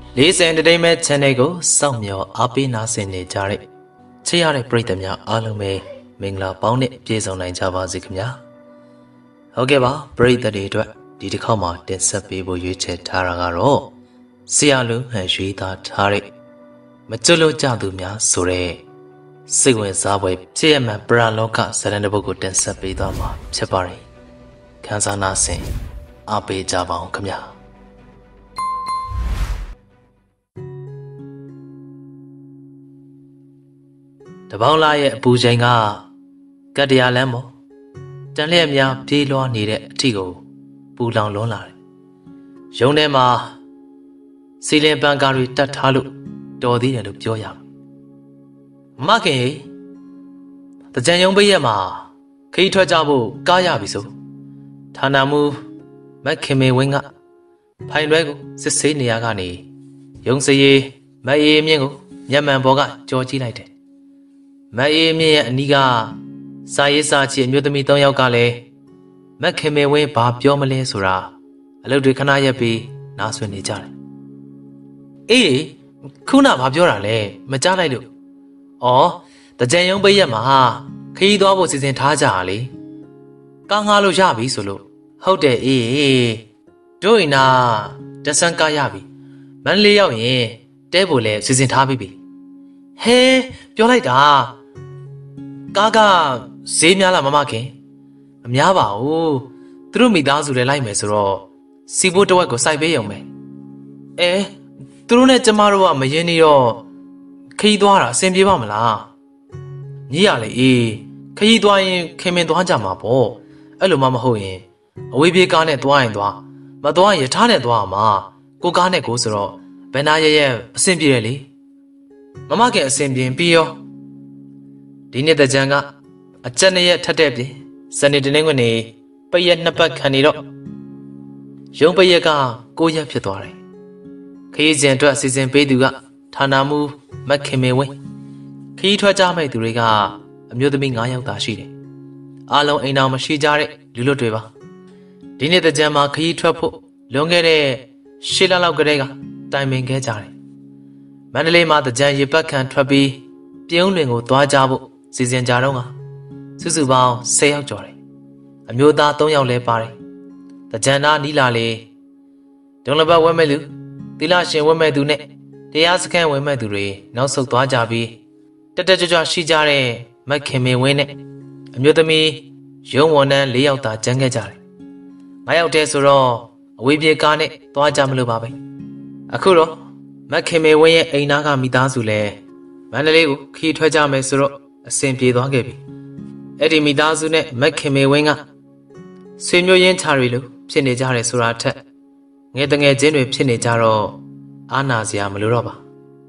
Lisa Entertainment Channel ကိုစောင့်မျှော်အားပေးနာဆင်နေကြတဲ့ချစ်ရတဲ့ပရိသတ်များအားလုံးပဲမင်္ဂလာပေါင်းနဲ့ပြည့်စုံနိုင်ကြပါစေခင်ဗျာဟုတ်ကဲ့ပါပရိသတ်တွေအတွက်ဒီတစ်ခေါက်မှာတင်ဆက်ပေးဖို့ရွေးချယ်ထားတာကတော့ဆရာလူဟန်ရွေးသားထားတဲ့မကျွတ်လို့ကြသူများဆိုတဲ့စိတ်ဝင်စားပွဲဖြစ်ရမှန်ပရာလောကဇာတ်တစ်ပုဒ်ကိုတင်ဆက်ပေးသွားမှာဖြစ်ပါတယ်ခန်းစားနာဆင်အားပေးကြပါအောင်ခင်ဗျာတပေါင်းလာရဲ့အပူချိန်ကကတ္တရာလမ်းပေါ်တန်လျက်များပြေးလွှားနေတဲ့အထီကိုပူလောင်လွန်းလာတယ်။ရုံထဲမှာစီလင်ပန်ကားတွေတတ်ထားလို့တော်သေးတယ်လို့ပြောရမယ်။မခင်တကြံရုံပိတ်ရက်မှာခီးထွက်ကြဖို့ကားရပြီဆိုဌာနမှူးမခင်မေဝင်းကဖိုင်တွဲကိုစစ်ဆေးနေရကနေရုံစရီမအေးမြင့်ကိုမျက်မှန်ပေါ်ကကြော်ကြည့်လိုက်တယ်မအေးမြင့်ရဲ့အနီးကစာရေးစာချီအမျိုးသမီး၃ယောက်ကလည်းမက်ခင်မေဝင်းဘာပြောမလဲဆိုတာအလုပ်တွေခဏရက်ပြီးနားဆွနေကြတယ်အေးခုနဘာပြောတာလဲမကြားလိုက်လို့ဩတကြံရုံပိတ်ရက်မှာခရီးသွားဖို့စီစဉ်ထားကြတာလေကားငှားလို့ရပြီဆိုလို့ဟုတ်တယ်အေးတို့အိနာတဆန်ကားရပြီမန္တလေးရောက်ရင်တဲဖို့လဲစီစဉ်ထားပြီဟဲပြောလိုက်တာကားကဈေးများလားမမခင်မများပါဘူးသူတို့မိသားစုတွေလိုက်မယ်ဆိုတော့စီဘိုးတဝက်ကိုစိုက်ပေးရုံပဲသူတို့နဲ့ကျမတို့ကမရင်နေတော့ခရီးသွားတာအဆင်ပြေပါမလားညီရလေအေးခရီးသွားရင်ခင်မင်သွားကြမှာပေါ့အဲ့လိုမှမဟုတ်ရင်အဝေးပြေးကားနဲ့သွားရင်သွားမသွားရင်ရထားနဲ့သွားမှာကိုကားနဲ့ကိုဆိုတော့ဘယ်နာရဲ့အဆင်ပြေတယ်လေမမခင်အဆင်ပြေပြီးရောဒီနေ့တကြံကအကြက်နဲ့ရက်ထက်တဲ့ပြင်စနေတနင်္ဂနွေပိတ်ရက်နှစ်ပတ်ခံနေတော့ရုံပိတ်ရက်က9ရက်ဖြစ်သွားတယ်ခရီးစဉ်အတွက်စီစဉ်ပေးသူကဌာနမှူးမက်ခင်မေဝင်းခရီးထွက်ကြမဲ့သူတွေကအမျိုးသမီး9ယောက်သာရှိတယ်အားလုံးအိမ်တော်မရှိကြတဲ့လူလွတ်တွေပါဒီနေ့တကြံမှာခရီးထွက်ဖို့လွန်ခဲ့တဲ့10လလောက်ကတည်းကတိုင်ပင်ခဲ့ကြတယ်မန္တလေးမှာတကြံရေပတ်ခံထွက်ပြီးပြုံးလွင်ကိုသွားကြဖို့စီစဉ်ကြတော့ကစုစုပေါင်း10ယောက်ကျော်တယ်အမျိုးသား3ယောက်လည်းပါတယ်တကြံသားနီးလာလေဒုံလဘဝဲမဲ့လူသီလရှင်ဝဲမဲ့သူနဲ့တရားစခန်းဝဲမဲ့သူတွေနောက်ဆုတ်သွားကြပြီးတက်ကြွရှိကြတဲ့မက်ခင်မေဝင်းနဲ့အမျိုးသမီးရုံဝန်ထမ်း4ယောက်သာကျန်ခဲ့ကြတယ်9ယောက်တည်းဆိုတော့အဝေးပြေကားနဲ့သွားကြမလို့ပါပဲအခုတော့မက်ခင်မေဝင်းရဲ့အိမ်သားကမိသားစုလည်းမန္တလေးကိုခီးထွက်ကြမယ်ဆိုတော့အဆင်ပြေသွားခဲ့ပြီအဲ့ဒီမိသားစုနဲ့မက်ခင်မေဝင်းကဆွေမျိုးရင်းချာတွေလိုဖြစ်နေကြတယ်ဆိုတာထက်ငယ်တငယ်ချင်းတွေဖြစ်နေကြတော့အာနာစရာမလိုတော့ပါ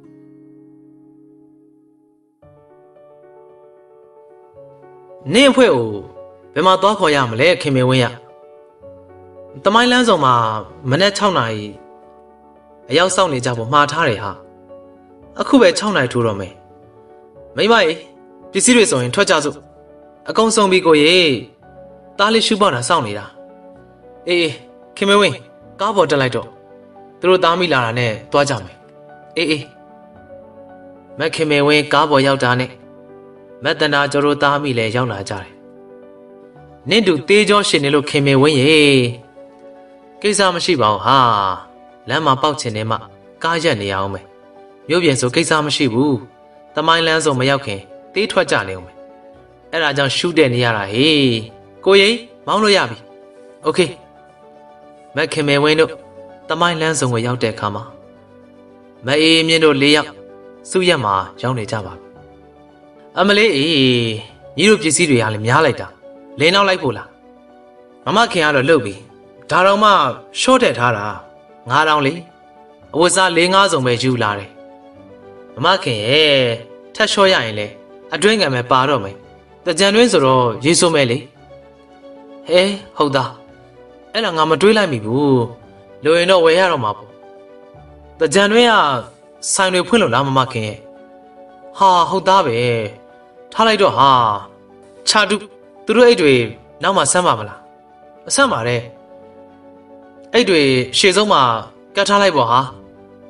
နင့်အဖွဲ့ကိုဘယ်မှာသွားခေါ်ရမလဲခင်မေဝင်းရတမိုင်းလမ်းဆောင်မှာမနေ့6နာရီအရောက်စောင့်နေကြဖို့မှားထားတယ်ဟာအခုပဲ6နာရီထိုးတော့မယ်မိမကြီးပစ္စည်းတွေဆိုရင်ထွက်ကြစို့အကုန်ဆုံးပြီကိုရေတားလေးရှူပေါက်တာစောင့်နေတာအေးခင်မဝင်းကားပေါ်တက်လိုက်တော့သူတို့သားမိလာတာနဲ့သွားကြမယ်အေးမက်ခင်မဝင်းကားပေါ်ရောက်တာနဲ့မက်တနာကျော်တို့သားမိလည်းရောက်လာကြတယ်နင့်တူသေးကြောရှင်နေလို့ခင်မဝင်းရေကိစ္စမရှိပါဘူးဟာလမ်းမှာပေါက်ချင်နေမှကားရက်နေရအောင်မယ်မြို့ပြင်ဆိုကိစ္စမရှိဘူးတမိုင်းလန်းဆိုမရောက်ခင်သေးထွက်ကြနေအောင်မယ်အဲ့ဒါကြောင့်ရှူတဲ့နေရတာဟေးကိုရိမောင်းလို့ရပြီโอเคမက်ခင်မေဝင်းတို့တမိုင်းလန်းစုံကိုရောက်တဲ့အခါမှာမအေးမြင့်တို့4ယောက်စုရက်မှာရောက်နေကြပါပြီအမလေးအေးညီတို့ပစ္စည်းတွေကလည်းများလိုက်တာလင်းနောက်လိုက်ဖို့လားမမခင်ကတော့လှုပ်ပြီဒါတော့မှရှော့တက်ထားတာ9000လေအဝတ်စား4-5စုံပဲယူလာတယ်မမခင်ရဲ့ထက်လျှော့ရရင်လေအတွင်းငံပဲပါတော့မယ်တကြံတွင်းဆိုတော့ရေးဆိုးမယ်လေဟဲဟုတ်သားအဲ့ဒါငါမတွေးလိုက်မိဘူးလိုရင်တော့ဝယ်ရတော့မှာပေါ့တကြံတွင်းကဆိုင်တွေဖွင့်လို့လားမမခင်ရဲ့ဟာဟုတ်သားပဲထားလိုက်တော့ဟာခြာတူသူတို့အိတ်တွေနောက်မှဆမ်းပါမလားအဆမ်းပါတဲ့အိတ်တွေရှေ့ဆုံးမှာကတ်ထားလိုက်ပါဟာ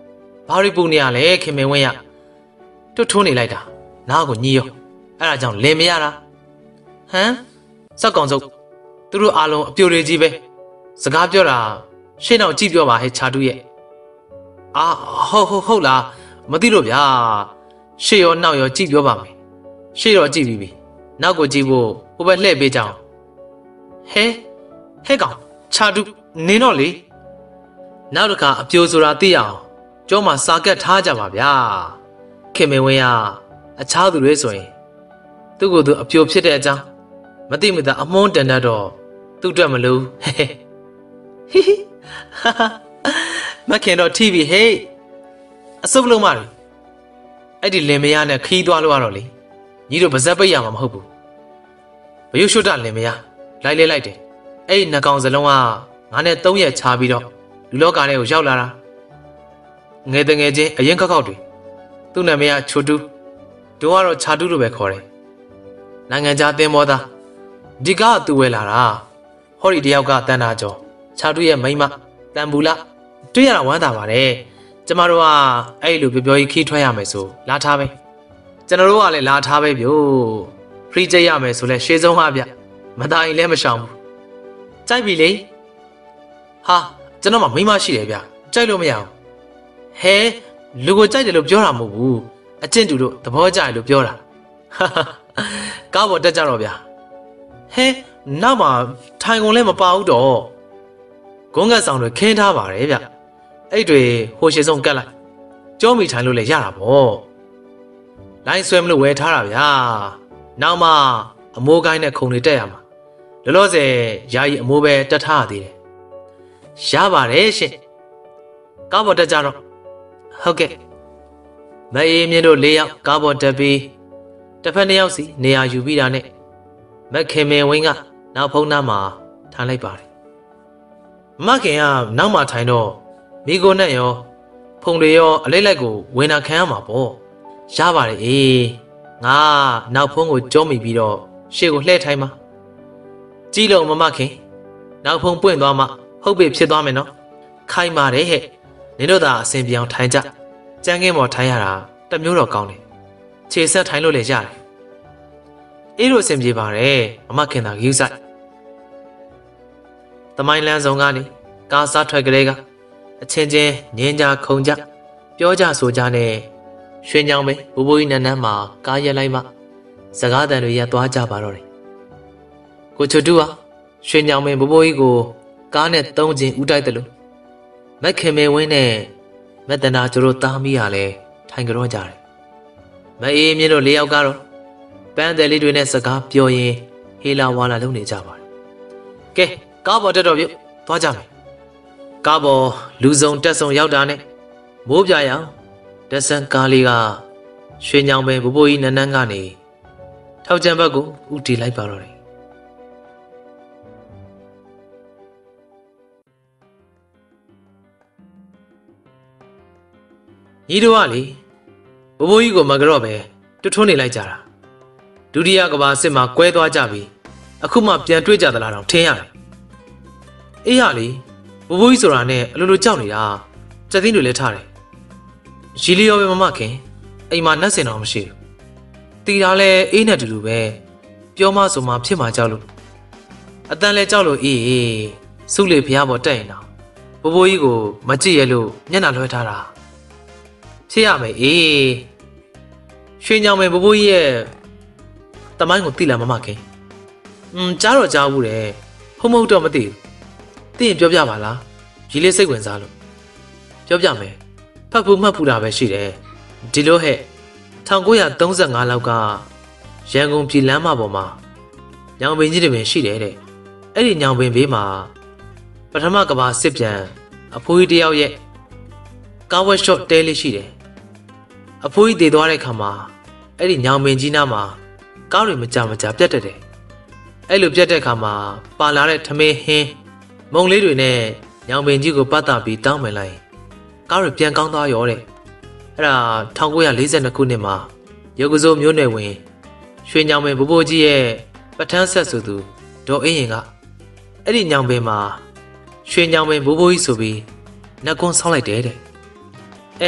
ဘာရီပူနေရလဲခင်မင်းဝင်းရတွတ်ထိုးနေလိုက်တာနားကိုညီးရောအဲ့ဒါကြောင့်လင်မရတာဟမ်စက်ကောင်စုပ်သူတို့အားလုံးအပြိုတွေကြီးပဲစကားပြောတာရှေ့နောက်ကြည့်ပြောပါဟဲ့ခြာတူရဲ့အာဟုတ်လားမသိလို့ဗျာရှေ့ရောနောက်ရောကြည့်ပြောပါမယ်ရှေ့တော့ကြည့်ပြီးပြီနောက်ကိုကြည့်ဖို့ဟိုဘက်လှည့်ပေးကြအောင်ဟဲကောင်ခြာတူနင်းတော့လေနောက်တစ်ခါအပြိုဆိုတာသိအောင်ကျောမှာစာကတ်ထားကြပါဗျာခင်မင်းဝင်းကအခြားသူတွေဆိုရင်သူ့ကိုယ်သူအပြိုဖြစ်တဲ့အကြောင်းမသိမသာအမုန်းတန်တတ်တော့သူ့အတွက်မလို့ဟိမခင်တော့ထိပြီဟေးအစုပ်လုံးမတွေအဲ့ဒီလင်မယားနဲ့ခီးသွားလို့ရတော့လေညီတို့ပါဇက်ပိတ်ရမှာမဟုတ်ဘူးဘယုရှုတလင်မယားလိုက်လေလိုက်တယ်အဲ့ဒီနှကောင်စလုံးကငါနဲ့3ရက်ချပြီးတော့လူလောကထဲကိုရောက်လာတာငယ်တငယ်ချင်းအရင်ခောက်တွေသူ့နာမည်ကချိုတူတို့ကတော့ခြာတူလို့ပဲခေါ်တယ်နိုင်ငံခြားသင်္ဘောသားဒီကသူ့ဝဲလာတာဟောဒီတယောက်ကတန်တာကျော်ခြာတူရဲ့မိန်းမတန်ဘူးလားတွေ့ရတာဝမ်းသာပါတယ်ကျမတို့ကအဲ့လိုပြောကြီးခီးထွက်ရမယ်ဆိုလာထားပဲကျွန်တော်တို့ကလည်းလာထားပဲဗျို့ဖရီးကျရမယ်ဆိုလဲရှေးဆုံးဟာဗျမသားရင်လည်းမရှောင်ဘူးကြိုက်ပြီလေဟာကျွန်တော်မှမိမရှိတယ်ဗျကြိုက်လို့မရဘူးဟဲလူကိုကြိုက်တယ်လို့ပြောတာမဟုတ်ဘူးအကျင့်တူတို့သဘောကျတယ်လို့ပြောတာကားပေါ်တက်ကြတော့ဗျဟဲနောက်မှထိုင်ကုန်လည်းမပါဘူးတော့ဂုံးကတ်ဆောင်တွေခင်းထားပါတယ်ဗျအဲ့တွေဟိုရှေဆုံးကတ်လိုက်ကြောမိထိုင်လို့လည်းရတာပေါ့လိုင်းဆွဲမလို့ဝယ်ထားတာဗျာနောက်မှအမိုးကိုင်းနဲ့ခုံတွေတက်ရမှာလောဆယ်ယာယီအမိုးပဲတက်ထားရသေးတယ်ရပါတယ်ရှင်ကားပေါ်တက်ကြတော့ဟုတ်ကဲ့မအေးမြင့်တို့4ယောက်ကားပေါ်တက်ပြီးတစ်ဖက်2ယောက်စီနေရာယူပြီးတာနဲ့မခင်မင်းဝင်းကနောက်ဖုံးသားမှာထိုင်လိုက်ပါတယ်မခင်ကနောက်မှထိုင်တော့မိကိုနဲ့ရောဖုံတွေရောအလိုက်ကိုဝင်တာခံရမှာပေါ့ရပါတယ်အေးငါနောက်ဖုံးကိုကြောမိပြီးတော့ရှေ့ကိုလှည့်ထိုင်မှာကြည့်လို့မခင်နောက်ဖုံးပွင့်သွားမှဟုတ်ပြီဖြစ်သွားမယ်နော်ခိုင်ပါတယ်ဟဲ့နင်တို့သာအစင်ပြောင်ထိုင်ကြကြမ်းကင်းပေါ်ထိုင်ရတာတမျိုးတော့ကောင်းတယ်ခြေဆက်ထိုင်လို့လည်းရတယ်အေးလို့အစင်ပြေပါတယ်မခင်သာယူဆိုင်သမိုင်းလန်းဆောင်ကနေကားစားထွက်ကြတဲ့ကအချင်းချင်းငင်းကြခုံကြပြောကြဆိုကြနဲ့ရွှေညောင်ပဲဘိုးဘိုးကြီးနန်းနန်းမှာကားရက်လိုက်မှစကားတန်တွေရသွားကြပါတော့တယ်ကိုချွတ်တူရွှေညောင်မင်းဘိုးဘိုးကြီးကိုကားနဲ့3ချင်းဦးတိုက်တယ်လို့မခင်မေဝင်းနဲ့မတနာကျတို့တားမိရလဲထိုင်ကြောကြတယ်မအေးမြင့်တို့4ယောက်ကတော့ပန်းတယ်လေးတွေနဲ့စကားပြောရင်ဟေးလာဝါလာလုပ်နေကြပါတယ်ကဲကားပေါ်တက်တော့ပြုတ်သွားကြမယ်ကားပေါ်လူစုံတက်စုံရောက်တာနဲ့မိုးပြရအောင်တက်ဆန်းကားလေးကရွှေညောင်ပင်ဘိုးဘိုးကြီးနန်းနန်းကနေထောက်ကြံဘက်ကိုဦးတည်လိုက်ပါတော့တယ်ညီတို့ကလေဘိုးဘိုးကြီးကိုမကြော့ပဲတွတ်ထွန်းနေလိုက်ကြတာဒုတိယကဘာစစ်မှာကွဲသွားကြပြီအခုမှပြန်တွေ့ကြသလားတော့ထင်ရတယ်အေးရလေဘိုးဘိုးကြီးဆိုတာနဲ့အလိုလိုကြောက်နေတာစက်သိန်းတွေလည်းထားတယ်ရီလီရောပဲမခင်အိမ်မှာနှက်စင်တော့မရှိဘူးတီတာလဲအေးနဲ့တူတူပဲပြောမဆိုမှဖြစ်မှာကြောက်လို့အတန်လဲကြောက်လို့အေးစုလေဖျားပေါ်တက်ရင်တော့ဘိုးဘိုးကြီးကိုမကြည့်ရလို့မျက်နှာလွှဲထားတာဖြစ်ရမယ်အေးရွှေညောင်မယ်ဘိုးဘိုးကြီးရဲ့တမိုင်းကိုသိလားမခင်ကြားတော့ကြားဘူးတယ်ဟုတ်မဟုတ်တော့မသိဘူးသိရင်ပြောပြပါလားရီလေးစိတ်ဝင်စားလို့ပြောပြမယ်ဖတ်ဖို့မှတ်ဖူးတာပဲရှိတယ်ဒီလိုဟဲ့1935လောက်ကရန်ကုန်ပြည်လမ်းမပေါ်မှာညောင်ပင်ကြီးတွေပင်ရှိတယ်တဲ့အဲ့ဒီညောင်ပင်ဘေးမှာပထမကဘာစစ်ပြန်အဖိုးကြီးတယောက်ရဲ့ကားဝက်ရှော့တဲလေးရှိတယ်အဖိုးကြီးတည်သွားတဲ့ခါမှာအဲ့ဒီညောင်ပင်ကြီးနားမှာကားတွေမကြပြတ်တတ်တယ်အဲ့လိုပြတ်တဲ့ခါမှာပါလာတဲ့ထမင်းဟင်းမုံလေးတွေနဲ့ညောင်ပင်ကြီးကိုပတ်တာပြီးတောင်းပန်လိုက်ကားတွေပြန်ကောင်းသွားရောတဲ့အဲ့ဒါ1942ခုနှစ်မှာရုပ်ကစိုးမျိုးနယ်ဝင်ရွှေညောင်ပင်ဘိုးဘိုးကြီးရဲ့ပထန်းဆက်ဆိုသူဒေါ်အင်းရင်ကအဲ့ဒီညောင်ပင်မှာရွှေညောင်ပင်ဘိုးဘိုးကြီးဆိုပြီးနှက်ကွန်းဆောင်းလိုက်တယ်တဲ့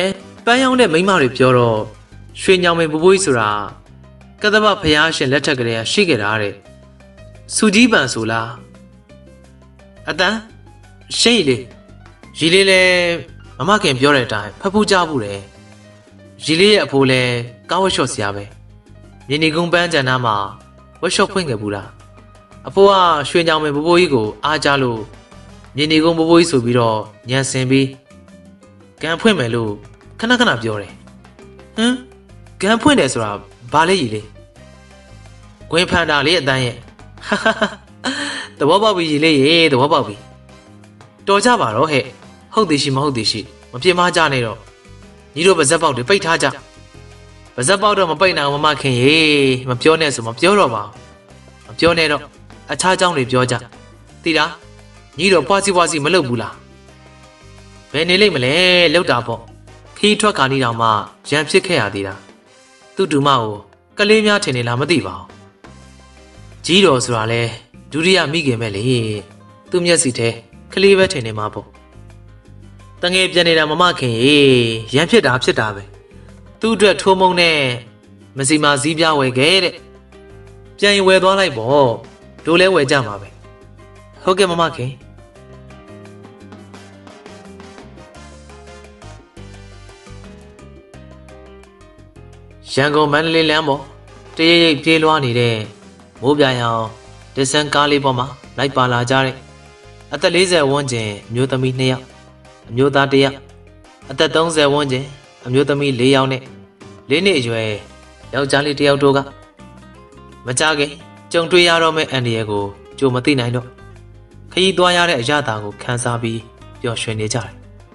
ပန်းရောင်းတဲ့မိန်းမတွေပြောတော့ရွှေညောင်ပင်ဘိုးဘိုးကြီးဆိုတာကသဗ္ဗဖျားရှင်လက်ထက်ကလေးကရှိခဲ့တာတဲ့စူကြီးပန်ဆိုလားအတန်းရှင်းရီလေးလည်းမမခင်ပြောတဲ့အတိုင်းဖဖူးကြဘူးတယ်ရီလေးရဲ့အဖိုးလည်းကားဝက်ရှော့ဆရာပဲမြင်းနေကုန်းပန်းကျန်နာမှာဝက်ရှော့ဖွင့်ခဲ့ဘူးလားအဖိုးကရွှေညောင်ပင်ဘိုးဘိုးကြီးကိုအားကြလို့မြင်းနေကုန်းဘိုးဘိုးကြီးဆိုပြီးတော့ညံစင်ပြီးကန်ဖွင့်မယ်လို့ခဏပြောတယ်ကန်ဖွင့်တယ်ဆိုတာဘာလဲရီလေးဂွင်ဖန်တာလေးအတန်းရဲ့သဘောပေါက်ပြီရီလေးရေသဘောပေါက်ပြီတော်ကြပါတော့ဟဲ့ဟုတ်သေးရှိမဟုတ်သေးရှိမပြေမကြနဲ့တော့ညီတို့ပါဇက်ပေါက်တွေပိတ်ထားကြပါဇက်ပေါက်တော့မပိတ်နိုင်အောင်မမခင်ရေမပြောနဲ့ဆိုမပြောတော့ပါမပြောနဲ့တော့အခြားเจ้าတွေပြောကြသိလားညီတို့ပွားစီမလုပ်ဘူးလားဘယ်နေလိမ့်မလဲလောက်တာပေါ့ခီးထွက်ခါနေတောင်မှရန်ဖြစ်ခဲ့ရသေးတာသူ့တူမကိုကလေးများထင်နေလားမသိပါဘူးကြီးတော်ဆိုတာလဲဒုတိယမိခင်ပဲလေသူ့မျက်စိထဲကလေးပဲထင်နေမှာပေါ့တငယ်ပြန်နေတာမမခင်ရေရန်ဖြစ်တာပဲသူ့အတွက်ထိုးမုံနဲ့မစီမာစည်းပြားဝယ်ခဲ့တဲ့ပြန်ရင်ဝယ်သွားလိုက်ပေါ့တို့လဲဝယ်ကြမှာပဲဟုတ်ကဲ့မမခင်ရန်ကုန်မန္တလေးလမ်းပေါ်တရိပ်ပြေးလွှားနေတဲ့မိုးပြရောင်ဒစ်ဆန်ကားလေးပေါ်မှာလိုက်ပါလာကြတဲ့အသက်40ဝန်းကျင်အမျိုးသမီး2ယောက်အမျိုးသား1ယောက်အသက်30ဝန်းကျင်အမျိုးသမီး4ယောက်နဲ့4နှစ်အရွယ်ယောက်ျားလေး1ယောက်တို့ကမကြခင်ကြုံတွေ့ရတော့မယ့်အန္တရာယ်ကိုကြိုမသိနိုင်တော့ခရီးသွားရတဲ့အရာတာကိုခန်းစားပြီးပျော်ရွှင်နေကြတယ်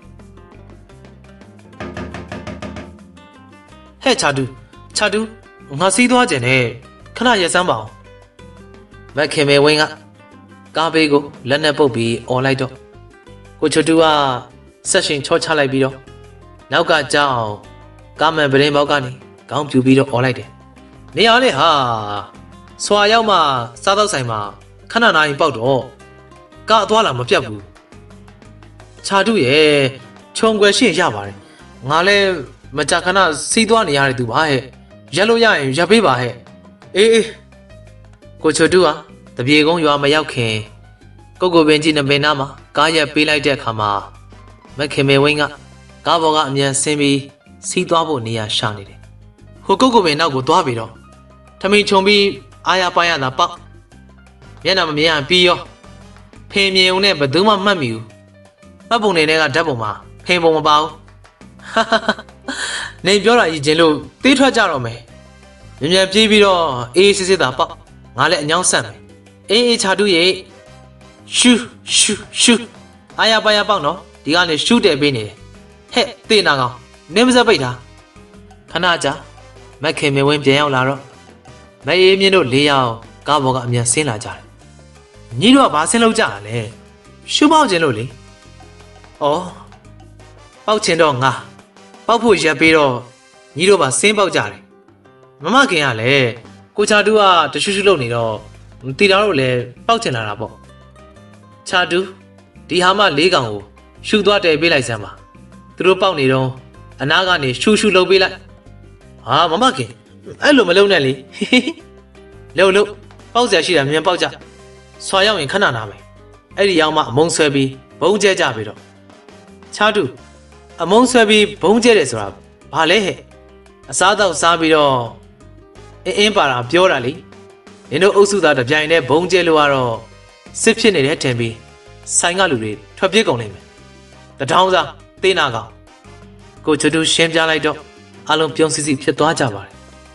ဟဲ့ချာတူငါစီးသွားကြတယ်ခဏရက်စမ်းပါအောင်မခင်မေဝင်းကကားဘေးကိုလက်နဲ့ပုတ်ပြီးអော်လိုက်တော့ကိုချတူကဆက်ရှင်ချောချလိုက်ပြီးတော့နောက်ကကြောက်အောင်ကားမန်ပရင်ဘောက်ကနေခေါင်းပြူပြီးတော့អော်လိုက်တယ်နေရလေဟာဆွာရောက်မှစားတော့ဆိုင်မှာခဏနာရင်ပေါက်တော့ကားအသွားလာမပြတ်ဘူးချာတူရဲ့ခြုံွယ်ရှင်းရပါတယ်ငါလဲမကြခဏစီးသွားနေရတဲ့သူပါဟဲ့ရက်လို့ရရင်ရပ်ပေးပါဟဲ့အေးကိုချတူကတပြေကုန်းရွာမရောက်ခင်ကိုပင်ကြီးနပင်နာမှာကားရက်ပေးလိုက်တဲ့အခါမှာမခင်မေဝင်းကကားပေါ်ကအမြန်ဆင်းပြီးစီးသွားဖို့နေရာရှာနေတယ်ဟိုကိုပင်နောက်ကိုသွားပြီးတော့ထမင်းချုံပြီးအားရပါရတာပေါက်မျက်နှာမမြင်အောင်ပြီးရောဖင်မြင်ုံနဲ့ဘယ်သူမှမှတ်မိဘူးမှတ်ပုံနေတဲ့ကဓာတ်ပုံမှာဖင်ပုံမပါဘူးနေပြောတာကြီးချင်းလို့သေးထွက်ကြတော့မယ်မြန်ပြေးပြီးတော့အေးစစ်တာပေါက်ငါလည်းအညောင်းဆန့်မယ်အေးချာတူရဲ့ရှူအားရပါရပေါက်နော်ဒီကနေရှူတယ်ပေးနေတယ်ဟဲ့တေးနာကောင်နင်းမစက်ပိတ်တာခဏကြာမက်ခင်မင်းဝင်းပြန်ရောက်လာတော့မအေးမြင့်တို့၄ယောက်ကားပေါ်ကအမြန်ဆင်းလာကြတယ်ညီတို့ကဘာဆင်းလို့ကြတာလဲရှူပေါက်ခြင်းလို့လေဩပေါက်ခြင်းတော့ငါပေါက်ဖို့ရက်ပြီးတော့ညီတို့ပါဆင်းပေါက်ကြတယ်မမခင်ကလည်းကိုချာတူကတရှူရှူလုပ်နေတော့တီတာတို့လည်းပေါက်ချင်လာတာပေါ့ချာတူဒီဟာမ၄ကောင်ကိုရှူသွားတယ်ပေးလိုက်စမ်းပါသူတို့ပေါက်နေတော့အနာကနေရှူလုပ်ပေးလိုက်ဟာမမခင်အဲ့လိုမလုပ်နဲ့လေလို့ပေါက်စရာရှိတာမြန်ပေါက်ကြဆွာရောက်ရင်ခဏနာမယ်အဲ့ဒီရောက်မှအမုံဆွဲပြီးဘုံကျဲကြပြီတော့ချာတူအမုံဆွဲပြီးဘုံကျဲတယ်ဆိုတာဘာလဲဟဲ့အစားတော့စားပြီးတော့အင်းပါတာပြောတာလေနင်တို့အုပ်စုသားတပြိုင်တည်းဘုံကျဲလို့ကတော့စစ်ဖြစ်နေတဲ့ထင်ပြီးဆိုင်ကလူတွေထွက်ပြေးကုန်နေမယ်တထောင်းစားသေးနာကောင်ကိုချတူရှင်းပြလိုက်တော့အလုံးပြုံးစီဖြစ်သွားကြပါတယ်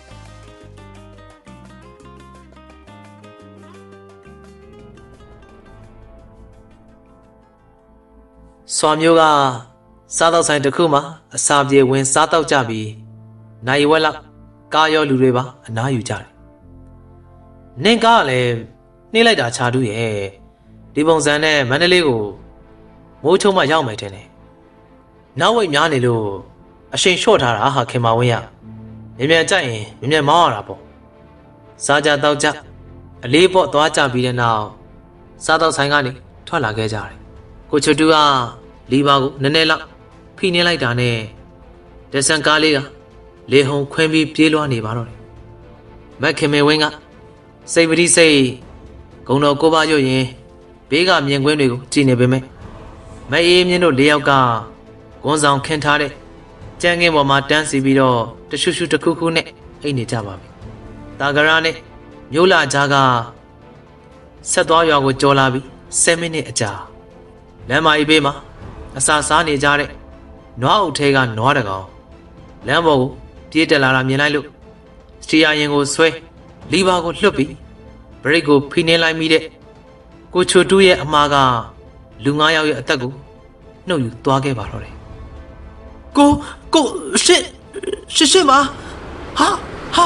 စွာမျိုးကစားတော့ဆိုင်တစ်ခုမှာအစာပြေဝင်စားတော့ကြပြီးနိုင်ဝက်လောက်ကားရောလူတွေပါအနားယူကြတယ်နင်ကားကလည်းနှိမ့်လိုက်တာချာတူးရဲ့ဒီပုံစံနဲ့မန္တလေးကိုမိုးချုံမှရောက်မယ်ထင်တယ်နောက်ဝိတ်များနေလို့အရှိန်လျှော့ထားတာဟာခင်မဝင်းရမြန်ကြိုက်ရင်မြန်မောင်းရတာပေါ့စားကြတော့ကြအလေးပေါ့သွားကြပြီးတဲ့နောက်စားတော့ဆိုင်ကနေထွက်လာခဲ့ကြတယ်ကိုချတူကလီပါကိုနည်းနည်းလောက်ဖိနှင်းလိုက်တာနဲ့တက်ဆန်ကားလေးကလေဟုန်ခွင်းပြီးပြေးလွှားနေပါတော့တယ်မက်ခင်မေဝင်းကစိတ်ပတိစိတ်ဂုံတော်ကိုပါရွတ်ရင်ဘေးကမြင်ကွင်းတွေကိုကြည့်နေပေမဲ့မအေးမြင့်တို့၄ယောက်ကကွန်ဆောင်ခင်းထားတဲ့ကြမ်းကင်းပေါ်မှာတန်းစီပြီးတော့တရှုရှုတစ်ခုခုနဲ့အိတ်နေကြပါပြီတာဂရာနဲ့မျိုးလာကြားကဆက်သွားရွာကိုကြော်လာပြီး10မိနစ်အကြာလမ်းမကြီးဘေးမှာအစာစားနေကြတဲ့နွားအုပ်ထဲကနွားတကောင်လမ်းပေါ်ကိုပြေးတက်လာတာမြင်လိုက်လို့စတီယာရင်ကိုဆွဲလီဗာကိုလွှတ်ပြီးဘရိတ်ကိုဖိနှင်းလိုက်မိတဲ့ကိုချိုတူးရဲ့အမားကလူ9ယောက်ရဲ့အသက်ကိုနှုတ်ယူသွားခဲ့ပါတော့တယ်ကိုရှစ်ပါဟာ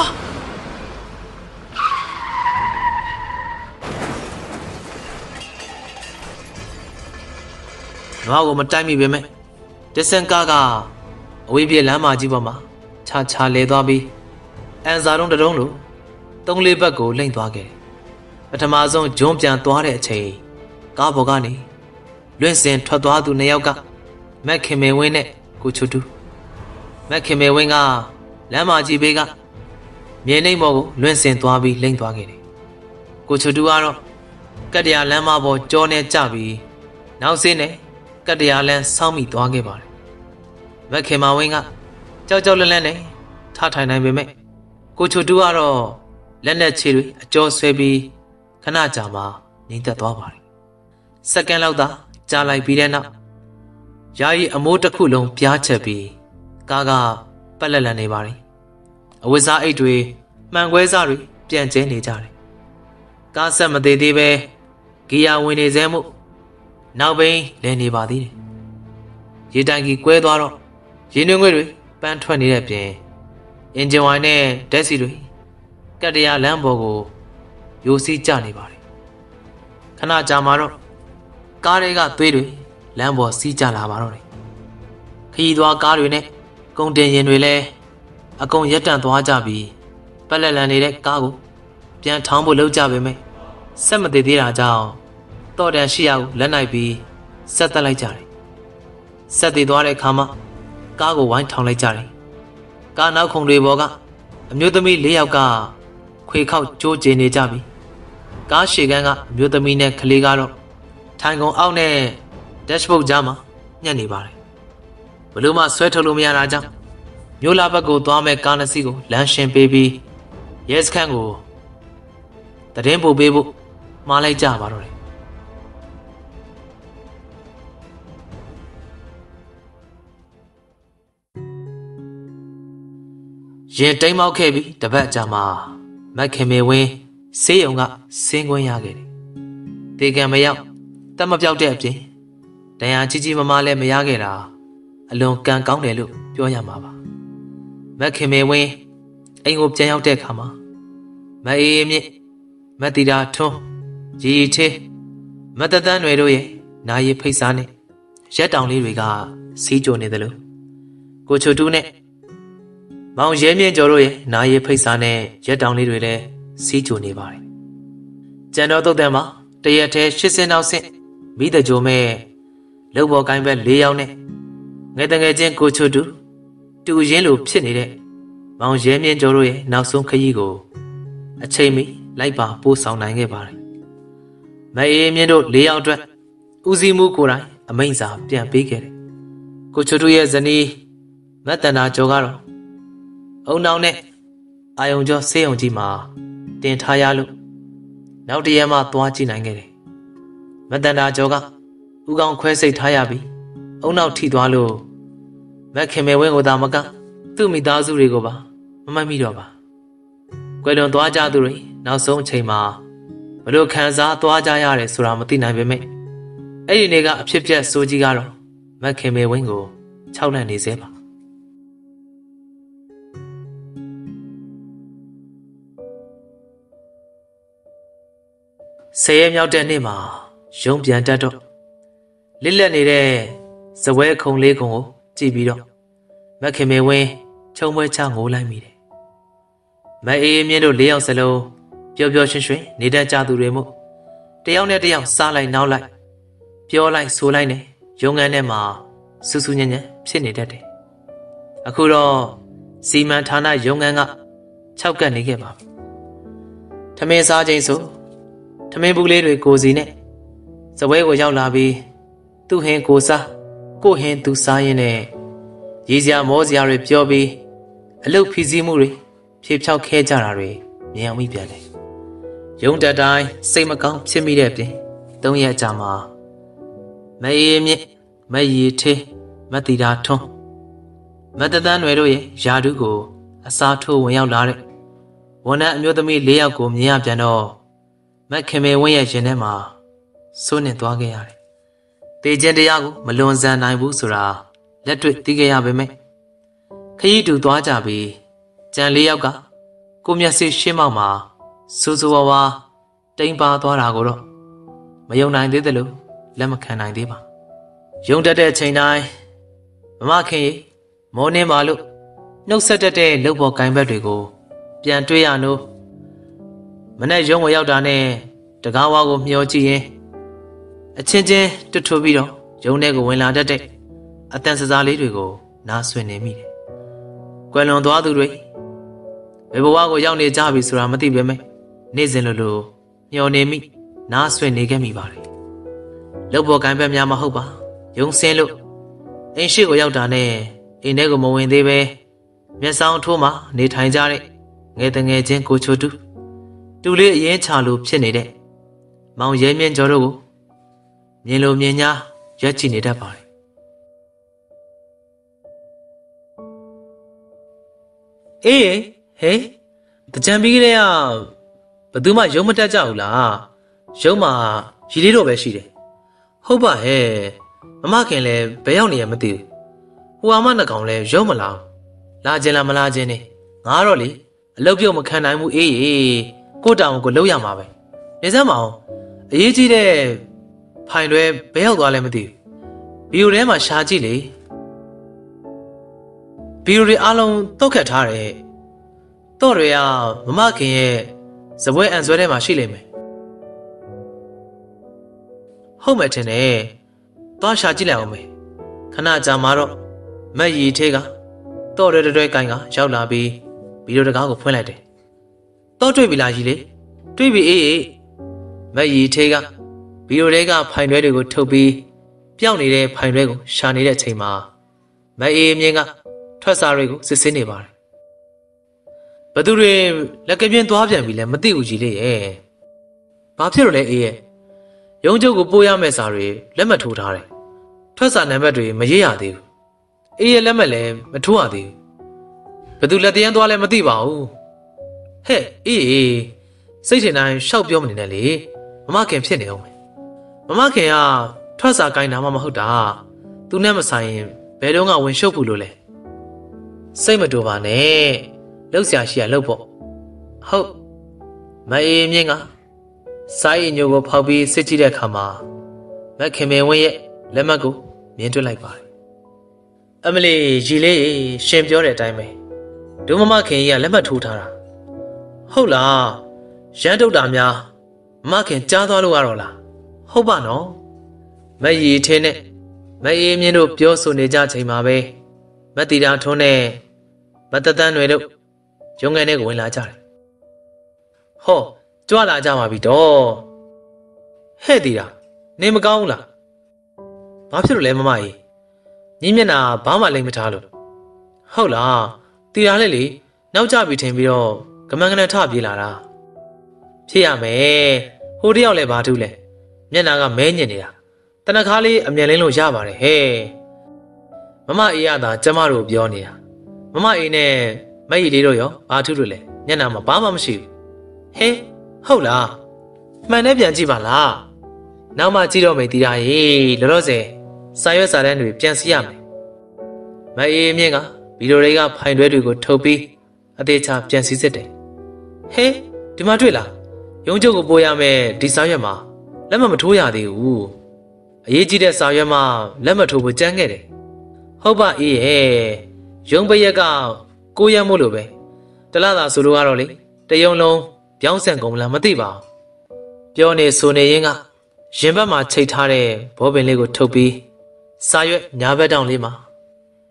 နွားကိုမတိုက်မိပေမဲ့တက်ဆန်ကားကအဝေးပြေးလမ်းမကြီးပေါ်မှာခြာလဲသွားပြီးအန်စာတုံးတုံးလို့3-4ဘက်ကိုလိမ့်သွားခဲ့တယ်ပထမဆုံးဂျွန်းပြန်သွားတဲ့အချိန်ကားပေါ်ကနေလွင့်စင်ထွက်သွားသူ2ယောက်ကမက်ခင်မေဝင်းနဲ့ကိုချူတူမက်ခင်မေဝင်းကလမ်းမကြီးဘေးကမြေနှိမ်ပေါ်ကိုလွင့်စင်သွားပြီးလိမ့်သွားခဲ့တယ်ကိုချူတူကတော့ကတ္တရာလမ်းမပေါ်ကြောနဲ့ကျပြီးနောက်စင်းနဲ့ကတ္တရာလမ်းဆောင်းမိသွားခဲ့ပါတယ်မက်ခင်မေဝင်းကကြောက်လန့်နဲ့ထားထိုင်နိုင်ပေမဲ့ကိုချူတူကတော့လက်နဲ့ခြေတွေအကျော်ဆွဲပြီးခဏကြာမှငြိမ်သက်သွားပါတယ်စက္ကန့်လောက်သာကြာလိုက်ပြီးတဲ့နောက်ယာယီအမိုးတစ်ခုလုံးပြားချက်ပြီးကားကပက်လက်လန်နေပါတယ်အဝတ်စားအိတ်တွေမှန်ခွဲစားတွေပြန့်ကျဲနေကြတယ်ကားဆက်မသေးသေးပဲဂီယာဝင်နေစဲမှုနောက်ဘိန်းလဲနေပါသေးတယ်ရေတိုင်ကြီးကွဲသွားတော့ရေနွေးငွေ့တွေပန်းထွက်နေတဲ့ပြင်အင်ဂျင်ဝိုင်နဲ့ဓာတ်ဆီတွေကတ္တရာလမ်းပေါ်ကိုယိုစီးကျနေပါတယ်ခဏကြာမှတော့ကားတွေကသွေးတွေလမ်းပေါ်စီးကျလာပါတော့တယ်ခရီးသွားကားတွေနဲ့ကုန်တင်ယာဉ်တွေလည်းအကုန်ရက်တန့်သွားကြပြီးပက်လက်လန်နေတဲ့ကားကိုပြန်ထောင်းဖို့လုပ်ကြပေမဲ့ဆက်မသေးသေးတာကြောင့်တော့တန်ရှိရကိုလက်နိုင်ပြီးဆက်တက်လိုက်ကြတယ်ဆက်သေးသွားတဲ့အခါမှာကားကိုဝိုင်းထောင်လိုက်ကြတယ်ကားနောက်ခုံတွေပေါ်ကအမျိုးသမီး4ယောက်ကခွေခောက်ကြိုးကျနေကြပြီကားရှေကန်းကအမျိုးသမီးနဲ့ကလေးကတော့ထိုင်ကုန်အောက်နဲ့ဒက်ရှ်ဘုတ်ကြားမှာညှက်နေပါတယ်ဘလို့မှဆွဲထုတ်လို့မရတာကြောင့်မျိုးလာဘက်ကိုသွားမဲ့ကားနှစ်စီးကိုလမ်းရှင်းပေးပြီးရဲစခန်းကိုတရင်ပို့ပေးဖို့မှားလိုက်ကြပါတော့တယ်ရင်တိမ်မောက်ခဲ့ပြီးတပတ်ကြာမှမက်ခင်မေဝင်းဆေးရုံကဆင်းခွင့်ရခဲ့တယ်။ဒေကံမရောက်တက်မပြောက်တဲ့အပြင်ဒဏ်ရာကြီးမမားလည်းမရခဲ့တာအလွန်ကံကောင်းတယ်လို့ပြောရမှာပါ။မက်ခင်မေဝင်းအိမ်ကိုပြန်ရောက်တဲ့အခါမှာမအေးမြင့်မက်တီတာထွန်းရီချေမက်တသန်းတွေတို့ရဲ့နာရီဖိတ်စားနဲ့ရက်တောင်လေးတွေကစီးကြိုနေတယ်လို့ကိုချိုတူးနဲ့မောင်ရဲမြင့်ကျော်တို့ရဲ့နာရီဖိတ်စာနဲ့ရက်တောင်လေးတွေလည်းစီးကြိုနေပါတယ်။ကျန်တော်တုတ်တန်မှာတရက်ထဲ80နောက်ဆင့်မိတကြိုမဲ့လုံဘော်ကိုင်းဘက်4ယောက်နဲ့ငယ်တငယ်ချင်းကိုချိုတူရင်းလိုဖြစ်နေတဲ့မောင်ရဲမြင့်ကျော်တို့ရဲ့နောက်ဆုံးခရီးကိုအချိန်မီလိုက်ပါပို့ဆောင်နိုင်ခဲ့ပါတယ်။မအေးမြင့်တို့4ယောက်အတွက်ဦးစီးမှုကိုယ်တိုင်အမိန့်စာပြန်ပေးခဲ့တယ်။ကိုချိုတူရဲ့ဇနီးမတ်တနာကျော်ကတော့အုံနောင်နဲ့အာယုံကျော်ဆေးရုံကြီးမှာတင်ထားရလို့နောက်တရက်မှသွားကြည့်နိုင်ခဲ့တယ်။မတန်တာကျော်ကဥကောင်ခွဲစိတ်ထားရပြီးအုံနောက်ထိသွားလို့မက်ခင်မေဝင်းကိုသာမကသူ့မိသားစုတွေကိုပါမမှတ်မိတော့ပါ။ကွယ်လွန်သွားကြသူတွေနောက်ဆုံးအချိန်မှာဘလို့ခံစားသွားကြရတယ်ဆိုတာမသိနိုင်ပေမဲ့အဲ့ဒီနေ့ကအဖြစ်ပြက်ဆိုးကြီးကတော့မက်ခင်မေဝင်းကိုခြောက်လန့်နေစေပါ10ရက်မြောက်တဲ့နေ့မှာရုံးပြန်တက်တော့လစ်လက်နေတဲ့ဇပွဲခုံလေးခုံကိုကြည့်ပြီးတော့မက်ခင်မေဝင်းချုံပွဲချငိုးလိုက်မိတယ်။မအေးမြင့်တို့4ယောက်စလုံးပျော်ပျော်ရွှင်ရွှင်နေတတ်ကြသူတွေမို့တယောက်နဲ့တယောက်စားလိုက်နောက်လိုက်ပြောလိုက်ဆိုလိုက်နဲ့ရုံးခန်းထဲမှာဆူဆူညံ့ညံ့ဖြစ်နေတတ်တယ်။အခုတော့စီမံဌာနရုံးခန်းက6ကပ်နေခဲ့ပါပြီထမင်းစားချိန်ဆိုထမင်းဘူးလေးတွေကိုစီနဲ့စပွဲကိုရောက်လာပြီးသူ့ဟင်းကိုစားကိုဟင်းသူစားရင်းနဲ့ရေးစရာမောစရာတွေပြောပြီးအလုတ်ဖီစီးမှုတွေဖြေဖြောက်ခဲကြတာတွေမြင်အောင်မိပြန်တယ်ရုံးတက်တိုင်းစိတ်မကောင်းဖြစ်မိတဲ့ပြင်3ရက်ကြာမှာမအေးမြင့်မရီထေးမတီတာထွန်းမတသန်းတွေတို့ရဲ့ယာဒုကိုအစားထိုးဝင်ရောက်လာတဲ့ဝန်ထမ်းအမျိုးသမီး4ယောက်ကိုမြင်ရပြန်တော့မခင်မေဝင်းရဲ့ရင်ထဲမှာစိုးနေသွားခဲ့ရတယ်။တေခြင်းတရားကိုမလွန်ဆန်နိုင်ဘူးဆိုတာလက်တွေ့သိခဲ့ရပေမဲ့ခရီးတူသွားကြပြီးကြံ4ယောက်ကကိုမျက်စိရှင်းမောက်မှာစူးစူးဝါးဝါတိမ်ပါသွားတာကိုတော့မယုံနိုင်သေးတယ်လို့လက်မခံနိုင်သေးပါ။ယုံတတ်တဲ့ချိန်တိုင်းမခင်ရေမောနေပါလို့နှုတ်ဆက်တတ်တဲ့လှုပ်ပေါ်ကိုင်ဘက်တွေကိုပြန်တွေ့ရနိုးမနဲ့ရုံးဝရောက်တာနဲ့တကားဝါကိုမျောကြည့်ရင်အချင်းချင်းတွတ်ထိုးပြီးတော့ရုံးထဲကိုဝင်လာတတ်တဲ့အတန်စစားလေးတွေကိုနားဆွနေမိတယ်။ကွယ်လွန်သွားသူတွေဘယ်ဘဝကိုရောက်နေကြပြီဆိုတာမသိပေမဲ့နေ့စဉ်လိုမျောနေမိနားဆွနေခဲ့မိပါတယ်။လှုပ်ပေါ်ကိုင်ဘက်များမဟုတ်ပါရုံးစင်းလို့အိမ်ရှိကိုရောက်တာနဲ့အိမ်ထဲကိုမဝင်သေးပဲမျက်စောင်းထိုးမှနေထိုင်ကြတဲ့ငယ်တငယ်ချင်းကိုချိုတူလေးအရင်ချလို့ဖြစ်နေတဲ့မောင်ရဲမြင့်ကျော်တို့ကိုမြင်လို့မြင်ညာရက်ချီနေတတ်ပါတယ်အေးဟဲ့တကြံပြီးကလေးကဘယ်သူမှရုံမတက်ကြဘူးလားရုံမှာရီလေးတော့ပဲရှိတယ်ဟုတ်ပါဟဲ့မခင်လည်းဘယ်ရောက်နေရမသိဘူးဟိုအမနှကောင်လည်းရုံမလာလာခြင်းလားမလာခြင်းနဲ့ငါတော့လေအလုပ်ပြုတ်မခံနိုင်ဘူးအေးကိုတောင်ကိုလှုပ်ရမှာပဲနေစမ်းမအောင်အရေးကြီးတဲ့ဖိုင်တွေဘယ်ရောက်သွားလဲမသိဘူးဗီဒီယိုထဲမှာရှာကြည့်လေဗီဒီယိုတွေအားလုံးတုတ်ခတ်ထားတယ်တော့တွေကမခင်ရဲ့စပွဲအန်ဆွဲထဲမှာရှိလိမ့်မယ်ဟုတ်မယ်ထင်တယ်သွားရှာကြည့်လိုက်အောင်မယ်ခဏကြာမှတော့မက်ရီထေးကတော့တွဲကိုင်ကရောက်လာပြီးဗီဒီယိုတကားကိုဖွင့်လိုက်တယ်တော့တွေ့ပြီလားကြီးလေတွေ့ပြီအေးမက်ရီထေးကဗီဒီယိုတွေကဖိုင်တွဲတွေကိုထုတ်ပြီးပျောက်နေတဲ့ဖိုင်တွဲကိုရှာနေတဲ့အချိန်မှာမက်အေးမြင့်ကထွက်စာတွေကိုစစ်ဆေးနေပါတယ်ဘသူတွေလက်ကပြင်းသွားပြန်ပြီလဲမသိဘူးကြီးလေးရဲ့ဘာဖြစ်လို့လဲအေးရဲ့ရုံးချုပ်ကိုပို့ရမယ့်စာတွေလက်မှတ်ထိုးထားတယ်ထွက်စာနံပါတ်တွေမရေးရသေးဘူးအေးရဲ့လက်မှတ်လည်းမထိုးရသေးဘူးဘသူလက်တရမ်းသွားလဲမသိပါဘူးဟဲ့အေးစိတ်ထင်တိုင်းရှောက်ပြောမနေနဲ့လေမခင်ဖြစ်နေအောင်မခင်ကထွက်စာကိုင်းတာမှမဟုတ်တာသူနဲ့မဆိုင်ရင်ဘယ်တော့မှဝင်ရှုပ်ဘူးလို့လဲစိတ်မတူပါနဲ့လှုပ်ရှားရှိရလှုပ်ပေါ့ဟုတ်မအေးမြင့်ကစာရေးညိုကိုဖောက်ပြီးစစ်ကြည့်တဲ့အခါမှာမခင်မင်းဝင်းရဲ့လက်မှတ်ကိုမြင်တွေ့လိုက်ပါတယ်အမလီရီလေးရှင်ပြောတဲ့အတိုင်းပဲဒုမခင်ကြီးကလက်မှတ်ထိုးထားတာဟုတ်လားရန်တုတ်တာများမခင်ကြားသွားလို့ရတော့လားဟုတ်ပါနော်မရီထင်းနဲ့မအေးမြင့်တို့ပြောဆိုနေကြချိန်မှာပဲမတီတာထွန်းနဲ့မတသန်းတွေတို့ရုံးငယ်နဲ့ဝင်လာကြတယ်ဟောကြွလာကြပါပြီတော့ဟဲ့တီတာနေမကောင်းဘူးလားဘာဖြစ်လို့လဲမမကြီးညီမျက်နှာဘာမှလိမ့်မထားလို့ဟုတ်လားတီတာလည်းလေနောက်ကျပြီထင်ပြီးတော့ကမန်းကနထပြေးလာတာဖြစ်ရမယ်ဟိုတယောက်လည်းဘာထူးလဲမျက်နှာကမဲညစ်နေတာတနခါလေးအမြန်လင်းလို့ရပါတယ်ဟဲ့မမအေးရတာကျမတို့ပြောနေတာမမအေးနဲ့မက်ရီလေးတို့ရောဘာထူးလို့လဲမျက်နှာမှာဘာမှမရှိဘူးဟဲ့ဟုတ်လားမှန်နဲ့ပြန်ကြည့်ပါလားနောက်မှကြည့်တော့မယ်တီတာရေလောလောဆယ်စာရွက်စာတမ်းတွေပြန်စီရမယ်မအေးမြင့်ကဗီဒီယိုတွေကဖိုင်တွဲတွေကိုထုတ်ပြီးအသေးချာပြန်စီစစ်တယ်ဟဲ့ဒီမှာတွေ့လားရုံးချုပ်ကိုပို့ရမယ်ဒီစာရွက်မှာလက်မထိုးရသေးဘူးအရေးကြီးတဲ့စာရွက်မှာလက်မထိုးဖို့ကြမ်းခဲ့တယ်ဟုတ်ပါအေးရဲ့ရုံးပရက်ကကိုရက်မို့လို့ပဲတလားသာဆိုလို့ကတော့လေတယုံလုံးပြောင်းဆန်ကုန်လားမသိပါဘူးပြောနေဆိုနေရင်းကရင်ဘက်မှာချိတ်ထားတဲ့ဘောပင်လေးကိုထုတ်ပြီးစာရွက်ညာဘက်တောင်လေးမှာ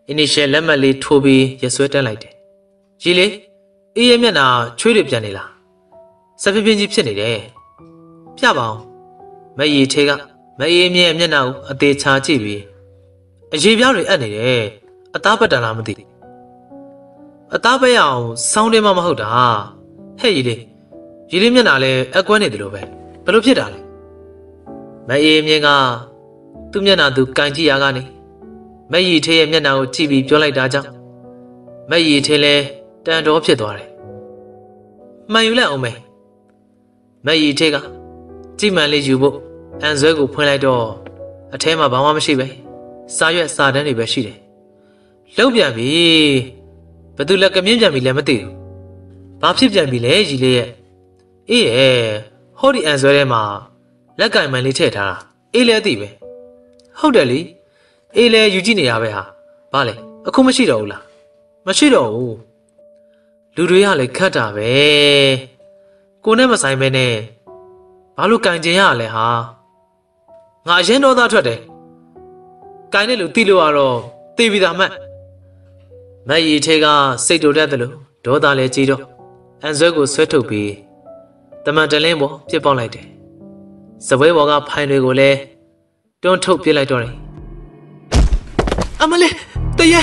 initial လက်မှတ်လေးထိုးပြီးရဆွဲတက်လိုက်တယ်ရီလေးအေးရဲ့မျက်နှာချွေးတွေပြန်နေလားစပြပြင်းကြီးဖြစ်နေတယ်ပြပါအောင်မရီထေကမအေးမြရဲ့မျက်နှာကိုအသေးချာကြည့်ပြီးအရေပြားတွေအပ်နေတယ်အသားပတ်တန်လားမသိအသားပဲအောင်စောင်းတယ်မှမဟုတ်တာဟဲ့ရီလေးမျက်နှာလည်းအကွဲနေတယ်လို့ပဲဘယ်လိုဖြစ်တာလဲမအေးမြကသူ့မျက်နှာသူကန်ကြည့်ရကနေမရီထေရဲ့မျက်နှာကိုကြည့်ပြီးပြောလိုက်တာကြောင့်မရီထေလည်းတန်တော်ဖြစ်သွားတယ်မှန်ယူလိုက်အောင်မယ်မရီထေကကြည့်မှန်လေးယူဖို့အန်ဆွဲကိုဖွင့်လိုက်တော့အထဲမှာဘာမှမရှိပဲစာရွက်စာတမ်းတွေပဲရှိတယ်လုံပြန်ပြီဘသူလက်ကမြင်းပြန်ပြီလည်းမသိဘူးဘာဖြစ်ပြန်ပြီလဲရီလေးရဲ့အေးရဲ့ဟောဒီအန်ဆွဲထဲမှာလက်ကင်မှန်လေးထည့်ထားတာအေးလည်းသိပဲဟုတ်တယ်လေအေးလည်းယူကြည့်နေရပဲဟာဘာလဲအခုမရှိတော့ဘူးလားမရှိတော့ဘူးလူတွေကလည်းခတ်တာပဲကိုနဲ့မဆိုင်ပဲနဲ့ဘာလို့ကင်ကျင်ရလဲဟာငါအရင်တော့သားထွက်တယ်ကင်တဲ့လူတိလို့ကတော့တေးပြီးသားမှတ်မရီထေကစိတ်တူတတ်တယ်လို့ဒေါသလည်းကြီးတော့အန်ဆွဲကိုဆွဲထုတ်ပြီးတမန်တလင်းပေါ်ပြစ်ပေါက်လိုက်တယ်စပွဲပေါ်ကဖိုင်တွေကိုလည်းတွန်းထုတ်ပြစ်လိုက်တော့တယ်အမလေးတရေ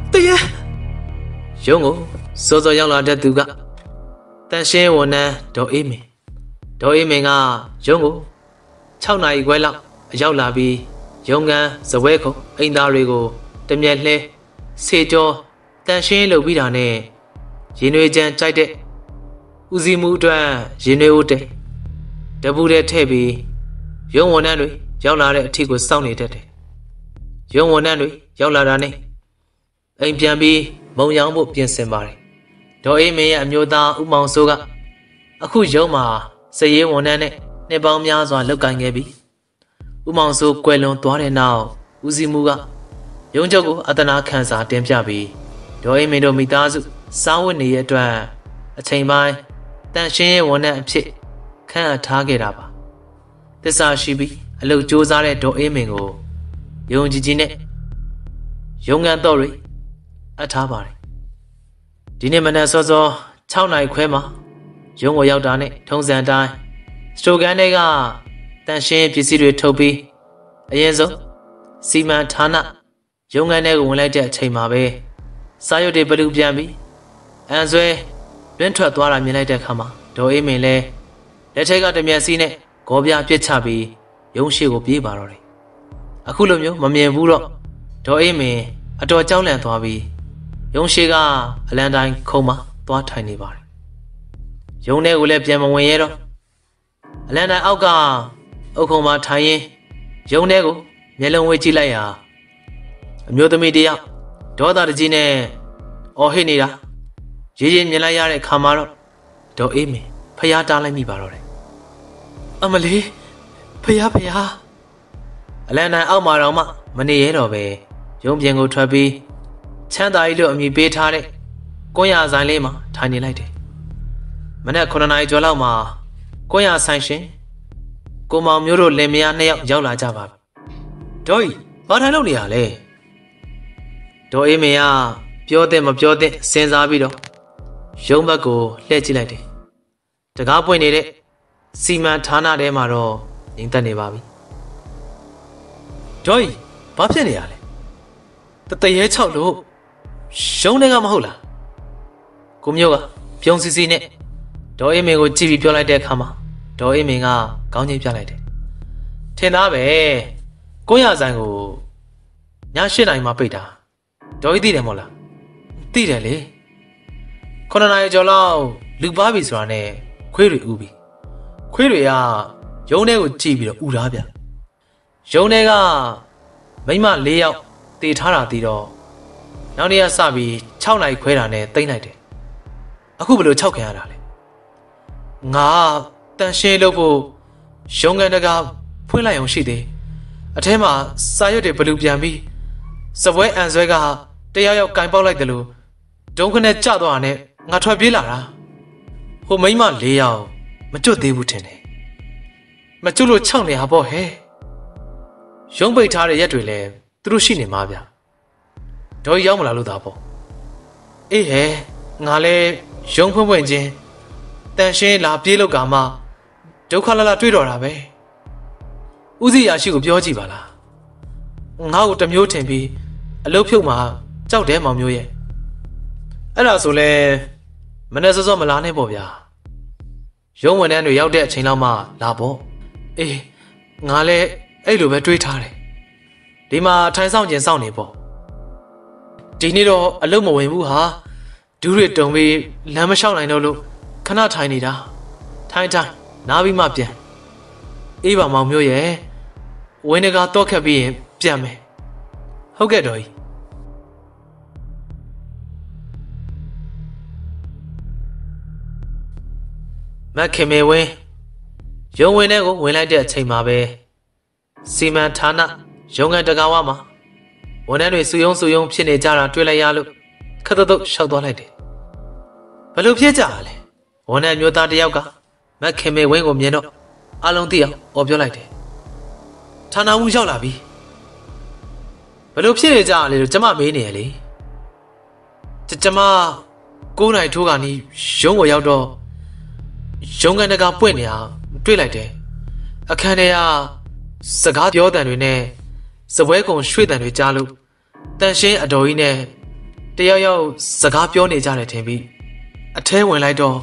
ရုံးကိုစောစောရောက်လာတဲ့သူကတန်ရှင်းဝန်ထမ်းဒေါ်အေးမင်းကရုံးကို6 နာရီခွဲလောက်ရောက်လာပြီးရုံးကန်စပွဲခုံအိမ်သားတွေကိုတမျက်လှဲစေကျော်တန်ရှင်းလုပ်ပြီးတာနဲ့ရင်ွေချမ်းကြိုက်တဲ့ဦးစီးမှုအတွက်ရင်ွေဦးတဲ့တပူတဲ့ထည့်ပြီးရုံးဝန်ထမ်းတွေရောက်လာတဲ့အထီကိုစောင့်နေတတ်တယ်ရုံးဝန်ထမ်းတွေရောက်လာတာနဲ့အိမ်ပြန်ပြီးမုံရောင်ဖို့ပြင်ဆင်ပါတယ်ဒေါ်အေးမင်းရဲ့အမျိုးသားဦးမောင်စိုးကအခုရုံးမှာစည်ရေးဝန်ထမ်းနဲ့နှစ်ပေါင်းများစွာလုပ်ကိုင်ခဲ့ပြီးဦးမောင်စိုးကွယ်လွန်သွားတဲ့နောက်ဦးစီးမှုကရုံးချုပ်ကိုအတနာခံစာတင်ပြပြီးဒေါ်အေးမင်းတို့မိသားစုစားဝတ်နေရတဲ့အတွက်အချိန်ပိုင်းတန်ရှင်းရဲ့ဝန်ထမ်းအဖြစ်ခန့်အပ်ထားခဲ့တာပါသစ္စာရှိပြီးအလုပ်ကြိုးစားတဲ့ဒေါ်အေးမင်းကိုယုံကြည်နဲ့ရုံးကန်တော့တွေအပ်ထားပါတယ်ဒီနေ့မနက်စောစော6 နာရီခွဲမှာရုံးကိုရောက်တာနဲ့ထုံးစံတိုင်းစတိုကန်တွေကတန်ရှင်းပစ္စည်းတွေထုတ်ပြီးအရင်ဆုံးစီမံဌာနရုံးကန်တွေကိုဝင်လိုက်တဲ့အချိန်မှာပဲစာရွက်တွေဘလူပြန်ပြီးအန်ဆွဲလွင့်ထွက်သွားတာမြင်လိုက်တဲ့အခါမှာဒေါ်အေးမင်းလည်းလက်ထက်ကတမျက်စီးနဲ့ဂေါ်ပြပြစ်ချပြီးရုံးရှိကိုပြေးပါတော့တယ်အခုလိုမျိုးမမြင်ဘူးတော့ဒေါ်အေးမင်းအတော်ကြောက်လန့်သွားပြီးရုံးရှိကအလန်တိုင်းခုံမှာသွားထိုင်နေပါတယ်ရုံးထဲကိုလည်းပြန်မဝင်ရတော့အလန်တိုင်းအောက်ကအုတ်ခုံမှာထိုင်ရင်းရုံးထဲကိုမျက်လုံးဝေးကြည့်လိုက်ရာအမျိုးသမီးတယောက်ဒေါသတကြီးနဲ့အော်ဟစ်နေတာရေးမြင်လိုက်ရတဲ့အခါမှာတော့ဒေါ်အေးမင်းဖျားတားလိုက်မိပါတော့တယ်အမလေးဖျားအလန်တိုင်းအောက်မှာတော့မှမနေရတော့ပဲရုံးပြင်ကိုထွက်ပြီးချမ်းသာကြီးလို့အမည်ပေးထားတဲ့ကွန်းရဆိုင်လေးမှာထိုင်နေလိုက်တယ်မနက်9 နာရီကျော်လောက်မှာကွန်းရဆိုင်ရှင်ကိုမောင်မျိုးတို့လင်မယား2 ယောက်ရောက်လာကြပါပြီဒေါ်ကြီးဘာထိုင်လို့နေရလဲဒေါ်အေးမင်းကပြောတဲ့မပြောတဲ့စဉ်းစားပြီးတော့ရုံးဘက်ကိုလှည့်ကြည့်လိုက်တယ်တကားပွင့်နေတဲ့စီမံဌာနထဲမှာတော့ငြိမ်သက်နေပါပြီဒေါ်ကြီးဘာဖြစ်နေရလဲတရေ6လို့ရုံးထဲကမဟုတ်လားကိုမျိုးကပြုံးစီစီနဲ့ဒေါ်အေးမင်းကိုကြည့်ပြီးပြောလိုက်တဲ့အခါမှာဒေါ်အေးမင်းကခေါင်းချင်းပြလိုက်တယ်ထင်သားပဲကိုရဆိုင်ကိုည8 နာရီမှပိတ်တာဒေါ်ကြီးသိတယ်မဟုတ်လားသိတယ်လေ9 နာရီကျော်လောက်လူပါပြီဆိုတာနဲ့ခွေးတွေဥပြီခွေးတွေကရုံးထဲကိုကြည့်ပြီးတော့ဥထားဗျရုံးထဲကမိမ4 ယောက်တည်ထားတာတည်တော့နောက်နေ့ကစပြီး6 နာရီခွဲတာနဲ့တိမ့်လိုက်တယ်အခုဘယ်လို6ခံရတာလဲငါတန်ရှင်းလို့ဖို့ရုံးကန်တကာဖွင့်လိုက်အောင်ရှိသေးအထဲမှာစာရွက်တွေဘလူပြန်ပြီးစပွဲအန်ဆွဲကတယောက်ကင်ပေါက်လိုက်တယ်လို့ဒုံခနဲ့ကျသွားတာနဲ့ငါထွက်ပြေးလာတာဟိုမိမ4 ယောက်မကျွတ်သေးဘူးထင်တယ်မကျွတ်လို့6 နေဟာပေါ့ဟဲ့ရုံးပိတ်ထားတဲ့ရက်တွေလည်းသူတို့ရှိနေမှာဗျဒေါ်ရောက်မလာလို့သာပေါ့အေးဟဲ့ငါလဲရုံးဖွင့်ဖွင့်ချင်းတန်ရှင်းလာပြေးလို့ကမှဒုက္ခလာတွေ့တော့တာပဲဦးစီးရရှိကိုပြောကြည့်ပါလားငါ့ကိုတမျိုးထင်ပြီးအလုတ်ဖြုတ်မှာကြောက်တယ်မောင်မျိုးရဲ့အဲ့ဒါဆိုလဲမနေ့စောစောမလာနဲ့ပေါ့ဗျာရုံးဝန်ထမ်းတွေရောက်တဲ့အချိန်လောက်မှလာပေါ့အေးငါလဲအဲ့လိုပဲတွေးထားတယ်ဒီမှာထိုင်ဆောင်ကျင်စောင့်နေပေါ့ဒီနေ့တော့အလုတ်မဝင်ဘူးဟာဒူးတွေတုံပြီးလမ်းမလျှောက်နိုင်တော့လို့ခဏထိုင်နေတာထိုင်နားပြီးမှပြန်အေးပါမောင်မျိုးရဲ့ဝင်းတကတော့ခက်ပြီးရင်ပြန်မယ်ဟုတ်ကဲ့တော်ကြီးမခင်မေဝင်းရုံဝင်တဲ့ကိုဝင်လိုက်တဲ့အချိန်မှာပဲစီမံဌာနရုံငန်းတကာဝမှာဝန်ထမ်းတွေစုယုံဖြစ်နေကြတာတွေ့လိုက်ရလို့ခက်တုတ်ရှောက်သွားလိုက်တယ်ဘယ်လိုဖြစ်ကြလဲဝန်ထမ်းမျိုးသားတယောက်ကမခင်မေဝင်းကိုမြင်တော့အလုံးသိအောင်អော်ပြောလိုက်တယ်ဌာနဦးရောက်လာပြီဘယ်လိုဖြစ်နေကြလဲလို့ကျမမေးနေရလေကျမ9နိုင်ထိုးကနေရုံးကိုရောက်တော့ရုံးကန်တကပွင့်နေတာတွေ့လိုက်တယ်အခန်းထဲကစကားပြောတန်တွေနဲ့စပွဲကုံရွှေ့တန်တွေကြားလို့တန်ရှင်းအတော်ကြီးနဲ့တယောက်စကားပြောနေကြတယ်ထင်ပြီးအထဲဝင်လိုက်တော့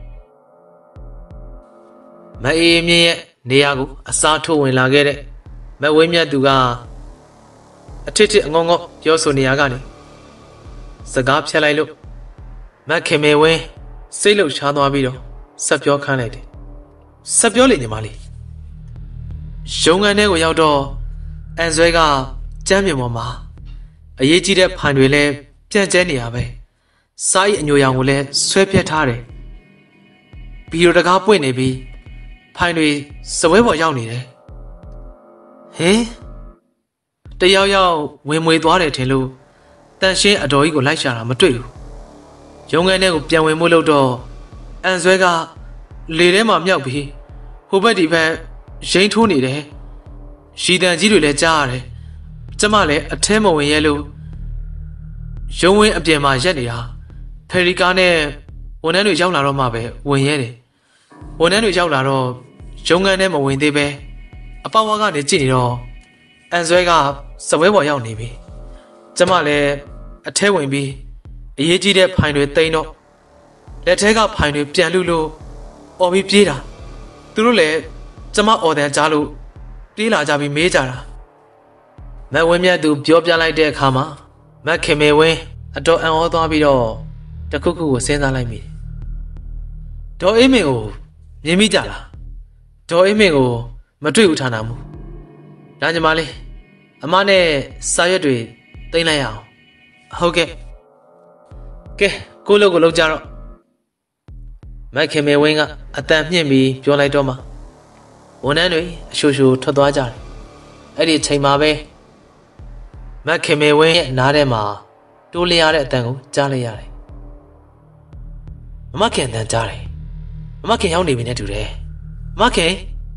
မအေးမြင့်ရဲ့နေရာကိုအစားထိုးဝင်လာခဲ့တဲ့မဝင်းမြတ်သူကအထစ်အငုံပြောဆိုနေရကနေစကားဖြတ်လိုက်လို့မခင်မေဝင်းစိတ်လှုပ်ရှားသွားပြီးတော့ဆက်ပြောခန်းလိုက်တယ်ဆက်ပြောလေညီမလေးရုံးခန်းထဲကိုရောက်တော့အန်ဆွဲကကျမ်းမြေပေါ်မှာအရေးကြီးတဲ့ဖိုင်တွေလည်းပြန့်ကျဲနေရပဲစားရည်အညိုရောင်ကိုလည်းဆွဲပြတ်ထားတယ်ဘီရိုတကားပွင့်နေပြီးဖိုင်တွေစပွဲပေါ်ရောက်နေတယ်ဟင်တယောက်ဝင်မွေသွားတယ်ထင်လို့တန်ရှင်းအတော်ကြီးကိုလိုက်ရှာတာမတွေ့ဘူးရုံးခန်းထဲကိုပြန်ဝင်မှုလို့တော့အန်ဆွဲကလေထဲမှာမြောက်ပြီးဟိုဘက်ဒီဘက်ရိန်းထိုးနေတယ်ရီတန်ကြီးတွေလည်းကြားရတယ်ကျမလည်းအထဲမဝင်ရဲလို့ရုံးဝင်းအပြင်မှာရက်နေတာဖယ်ရီကားနဲ့ဝန်ထမ်းတွေရောက်လာတော့မှပဲဝင်ရဲတယ်ဝန်ထမ်းတွေရောက်လာတော့ရုံးခန်းထဲမဝင်သေးပဲအပေါဝါကနေကြည့်နေတော့အန်ဆွဲကစပွဲပေါ်ရောက်နေပြီကျမလည်းအထဲဝင်ပြီးအရေးကြီးတဲ့ဖိုင်တွေတိန်းတော့လက်ထဲကဖိုင်တွေပြန်လူလို့អော်ပြီးပြေးတာသူတို့လည်းကျမអော်တန်ကြားလို့ပြေးလာကြပြီးမေးကြတာမဝင်းမြတ်သူပြောပြလိုက်တဲ့အခါမှာမခင်မေဝင်းအတော်အံ့ဩသွားပြီးတော့တခုခုကိုစဉ်းစားလိုက်မိတယ်ဒေါ်အေးမင်ကိုမြင်မိကြလားဒေါ်အေးမင်ကိုမတွေ့ဘူးထားနာမှုဒါညီမလေးအမနဲ့စာရွက်တွေတင်လိုက်ရအောင်ဟုတ်ကဲ့ကဲကိုလို့ကိုလောက်ကြတော့မခင်မေဝင်းကအတန်မြင့်ပြီးပြောလိုက်တော့မှဝန်ထမ်းတွေအရှိုရှိုထွက်သွားကြတယ်အဲ့ဒီအချိန်မှာပဲမခင်မေဝင်းရဲ့နားထဲမှာတိုးလျားတဲ့အတန်ကိုကြားလိုက်ရတယ်မခင်အတန်ကြားတယ်မခင်ရောက်နေပြီနဲ့တူတယ်မခင်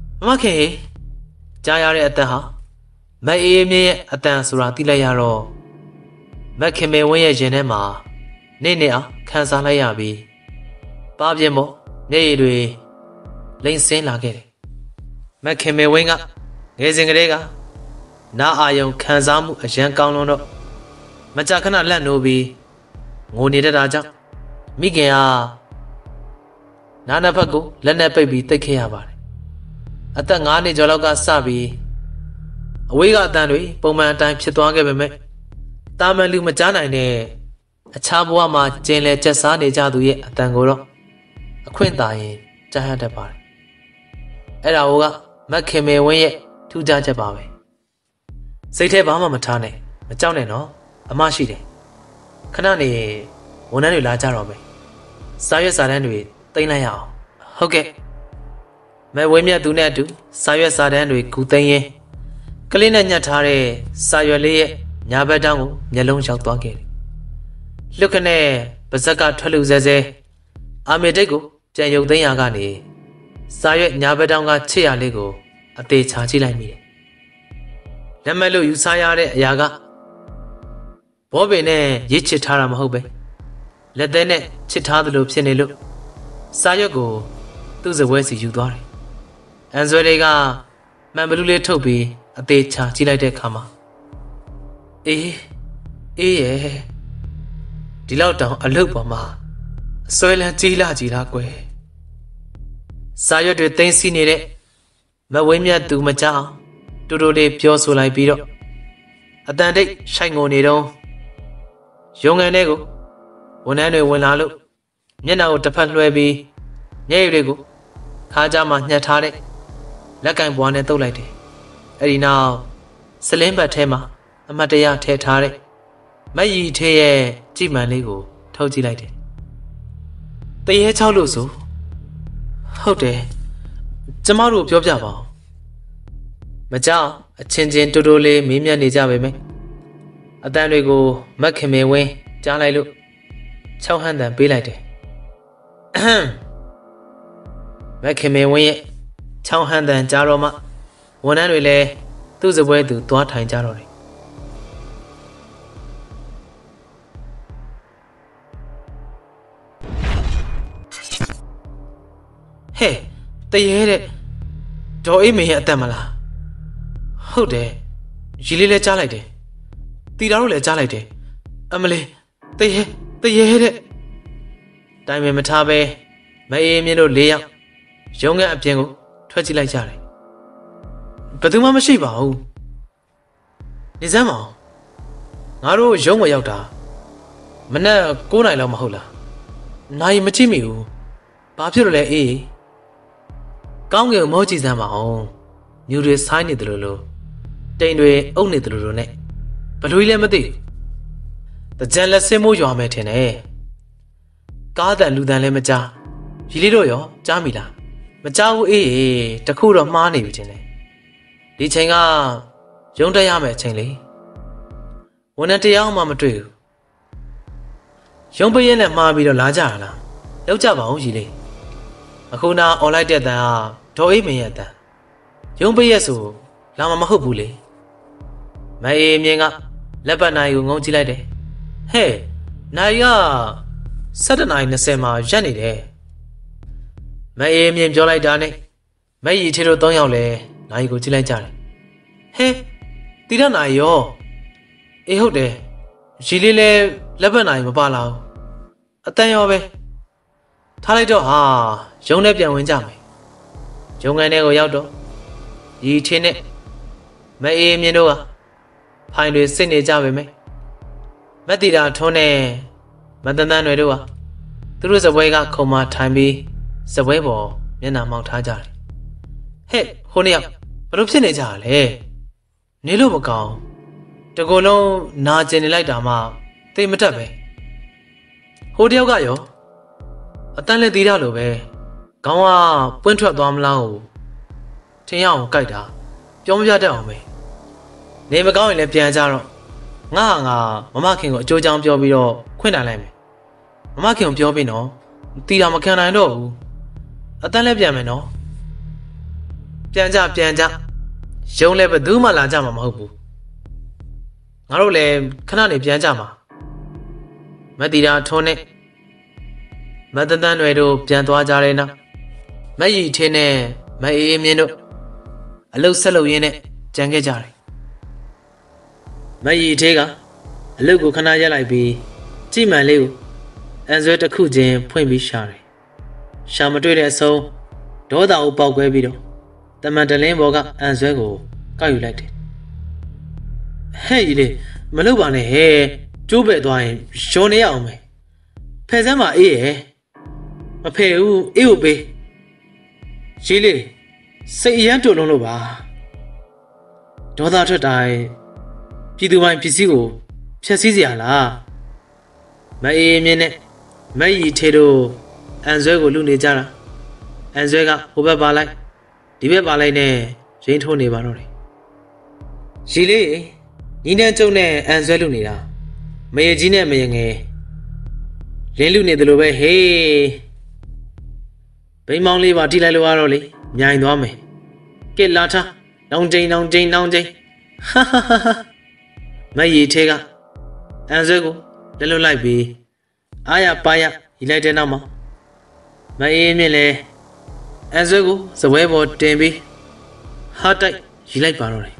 ကြားရတဲ့အတန်ဟာမအေးမြင့်ရဲ့အတန်ဆိုတာသိလိုက်ရတော့မခင်မေဝင်းရဲ့ရင်ထဲမှာနေအောင်ခံစားလိုက်ရပြီးပါပြင်းမို့မျက်ရည်တွေလိမ့်ဆင်းလာခဲ့တယ်မခင်မေဝင်းကငယ်စဉ်ကလေးကနားအာယုံခံစားမှုအရန်ကောင်းလုံးတော့မကြာခဏလက်နိုးပြီးငိုနေတတ်တာကြောင့်မိခင်ကနားနှစ်ဖက်ကိုလက်နဲ့ပိတ်ပြီးတိတ်ခဲ့ရပါတယ်အသက်9နှစ်ကျော်လောက်ကစပြီးအဝေးကအတန်တွေပုံမှန်အတိုင်းဖြစ်သွားခဲ့ပေမဲ့တာမန်လူမကြားနိုင်တဲ့အခြားဘဝမှာကျင်လည်ကျက်စားနေကြသူရဲ့အတန်ကိုတော့အခွင့်အာဏာရင်ကြားရတတ်ပါတယ်အဲ့ဒါကမခင်မေဝင်းရဲ့ထူးခြားချက်ပါပဲစိတ်ထဲဘာမှမထားနဲ့မကြောက်နဲ့နော်အမရှိတယ်ခဏနေဝန်ထမ်းတွေလာကြတော့မယ်စာရွက်စာတမ်းတွေတင်လိုက်ရအောင်ဟုတ်ကဲ့မဲဝင်းမြတ်သူနဲ့အတူစာရွက်စာတမ်းတွေကူသိမ်းရင်ကလေးနဲ့ညှက်ထားတဲ့စာရွက်လေးရဲ့ညာဘက်တောင်းကိုမျက်လုံးရောက်သွားခဲ့တယ်လွတ်ခနဲ့ပါဇက်ကထွက်လူစဲစဲအာမေတိတ်ကိုပြန်ရုပ်သိမ်းရကနေစာရွက်ညာဘက်တောင်းကချစ်ရလေးကိုအသေးချာကြည့်လိုက်မိတယ်လက်မဲ့လို့ယူဆရတဲ့အရာကဘဘောပင်နဲ့ရစ်ချစ်ထားတာမဟုတ်ပဲလက်သေးနဲ့ချစ်ထားသလိုဖြစ်နေလို့စာရွက်ကိုသူ့စပွဲစီယူသွားတယ်အန်ဆွဲတွေကမှန်ဘလူးလေးထုတ်ပြီးအသေးချာကြည့်လိုက်တဲ့အခါမှာအေးရဲ့ဒီလောက်တောင်အလုတ်ပေါ်မှာအစွဲလန်းကြီးလာကွယ်စာရွက်တွေသိမ်းစီနေတဲ့မဝင်းမြတ်သူမကြောက်တူတူလေးပြောဆိုလိုက်ပြီးတော့အတန်တိတ်ရှိုက်ငုံနေတော့ရုံငန်းထဲကိုဝန်ထမ်းတွေဝင်လာလို့မျက်နှာကိုတစ်ဖက်လွှဲပြီးညရည်တွေကိုခါးကြားမှာညှက်ထားတဲ့လက်ကင်ပွားနဲ့တုပ်လိုက်တယ်အဲ့ဒီနောက်စလင်းဘတ်ထဲမှာအမတ်တရထည့်ထားတဲ့မက်ရီထေးရဲ့ကြည်မှန်လေးကိုထုတ်ကြည့်လိုက်တယ်တရေချောက်လို့ဆိုဟုတ်တယ်ကျမတို့ပြောပြပါဦးမကြောက်အချင်းချင်းတူတူလေးမေးမြန်းနေကြပါမယ်အတန်တွေကိုမက်ခင်မင်းဝင်းကြားလိုက်လို့၆ဟန်တန်ပေးလိုက်တယ်မက်ခင်မင်းဝင်းရဲ့၆ဟန်တန်ကြားတော့မှဝန်ထမ်းတွေလည်းသူ့စပွဲသူသွားထိုင်ကြတော့တယ်ဟဲ့တရေတဲ့ဒေါ်အေးမင်းရဲ့အသက်မလားဟုတ်တယ်ရီလေးလည်းကြားလိုက်တယ်တီတာတို့လည်းကြားလိုက်တယ်အမလေးတရေတဲ့တိုင်ပင်မထားပဲမအေးမြင့်တို့၄ယောက်ရုံးခန်းအပြင်ကိုထွက်ကြည့်လိုက်ကြတယ်ဘယ်သူမှမရှိပါဘူးနေစမ်းပါငါတို့ရုံးဝရောက်တာမနက်9 နာရီလောက်မဟုတ်လားနိုင်မကြည့်မိဘူးဘာဖြစ်လို့လဲအေးကောင်းကင်မောကြည့်စမ်းပါအောင်မြူတွေဆိုင်းနေတယ်လို့တိမ်တွေအုပ်နေတယ်လို့နဲ့ဘလူကြီးလည်းမသိတကြံလက်စင်းမိုးရွာမယ်ထင်တယ်ကားတန်လူတန်လည်းမကြားရီလေးတို့ရောကြားမိလားမကြားဘူးအေးတခုတော့မှားနေပြီထင်တယ်ဒီချိန်ကရုံးတက်ရမယ်အချိန်လေဝန်ထမ်းတရားမှမတွေ့ဘူးရုံးပရင်နဲ့မှားပြီးတော့လာကြတာလားလောက်ကြပါဦးရီလေးအခုနာအွန်လိုက်တဲ့တန်ဟာဒေါ်အေးမင်းရဲ့တန်ရုံးပရက်ဆိုလာမဟုတ်ဘူးလေမအေးမြင်းကလက်ပတ်နိုင်ကိုငုံကြည့်လိုက်တယ်ဟဲ့နိုင်က7:20မှာရက်နေတယ်မအေးမြင်းပြောလိုက်တာနဲ့မရီထေတို့3ယောက်လဲနိုင်ကိုကြည့်လိုက်ကြတယ်ဟဲ့တီရနိုင်ရောအေးဟုတ်တယ်ရီလေးလဲလက်ပတ်နိုင်မပါလာဘူးအတန်ရောပဲထားလိုက်တော့ဟာရုံးနဲ့ပြန်ဝင်ကြမယ်ရုံးခန်းထဲကိုရောက်တော့ရီထေနဲ့မအေးမြင်းတို့ကဖိုင်တွေစစ်နေကြပါမယ်မက်တီတာထွန်းနဲ့မတန်တန်တွေတို့ကသူတို့စပွဲကခုံမထိုင်ပြီးစပွဲပေါ်မျက်နှာမောက်ထားကြတယ်ဟဲ့ဟိုနှစ်ယောက်ဘလို့ဖြစ်နေကြလဲနေလို့မကောင်းတကူလုံးနာကျင်နေလိုက်တာမှသိမတက်ပဲဟိုတယောက်ကရောအတန်းလက်သေးတာလို့ပဲခေါင်းကပွင့်ထွက်သွားမလားကိုထင်ရအောင်ကြိုက်တာပြောမပြတတ်အောင်ပဲနေမကောင်းရင်လည်းပြန်ကြတော့ငါမမခင်ကိုအကျိုးချောင်းပြောပြီးတော့ခွင့်တိုင်လိုက်မယ်မမခင်ကိုပြောပြီးနော်တီတာမခံနိုင်တော့ဘူးအတန်းလည်းပြန်မယ်နော်ပြန်ကြရုံးလည်းဘယ်သူမှလာကြမှာမဟုတ်ဘူးငါတို့လည်းခဏနေပြန်ကြမှာမတီတာထွန်းနဲ့မတန်တန်တွေတို့ပြန်သွားကြတယ်နော်မရီထင်းနဲ့မအေးမြင်းတို့အလုတ်ဆက်လုပ်ရင်းနဲ့ကြံခဲ့ကြတယ်မရီထေးကအလုတ်ကိုခဏရက်လိုက်ပြီးကြည်မှန်လေးကိုအန်ဆွဲတစ်ခုချင်းဖွင့်ပြီးရှာတယ်ရှာမတွေ့တဲ့အဆုံးဒေါသကိုပေါက်ကွဲပြီးတော့တမန်တလင်းဘောကအန်ဆွဲကိုကောက်ယူလိုက်တယ်ဟဲ့ကြီးလေးမလုပ်ပါနဲ့ဟဲ့ကျိုးပဲ့သွားရင်ရုံနေရအောင်မယ်ဖယ်စမ်းပါအေးရဲ့မဖယ်ဘူးအေးကိုပေးကြီးလေးစိတ်အရမ်းတုန်လုံးလို့ပါဒေါသထွက်တိုင်းပြည်သူပိုင်းပစ္စည်းကိုဖျက်ဆီးစရာလားမအေးမြင်းနဲ့မရီထေတို့အန်ဆွဲကိုလူနေကြတာအန်ဆွဲကဟိုဘက်ပါလိုက်ဒီဘက်ပါလိုက်နဲ့ရင်းထိုးနေပါတော့တယ်ရီလေးညီနဲ့ကျုံနဲ့အန်ဆွဲလူနေတာမရေကြီးနဲ့မရေငယ်လင်းလူနေတယ်လို့ပဲဟေးဘိန်းမောင်းလေးပါတိလိုက်လို့ရတော့လေမြိုင်သွားမယ်ကဲလာထားနောင်ကျင်းဟာမရီထေကအန်ဆွဲကိုလက်လွတ်လိုက်ပြီးအားရပါရရီလိုက်တဲ့နောက်မှာမအေးမြင့်လဲအန်ဆွဲကိုစပွဲပေါ်တင်ပြီးဟာတိုက်ရီလိုက်ပါတော့တယ်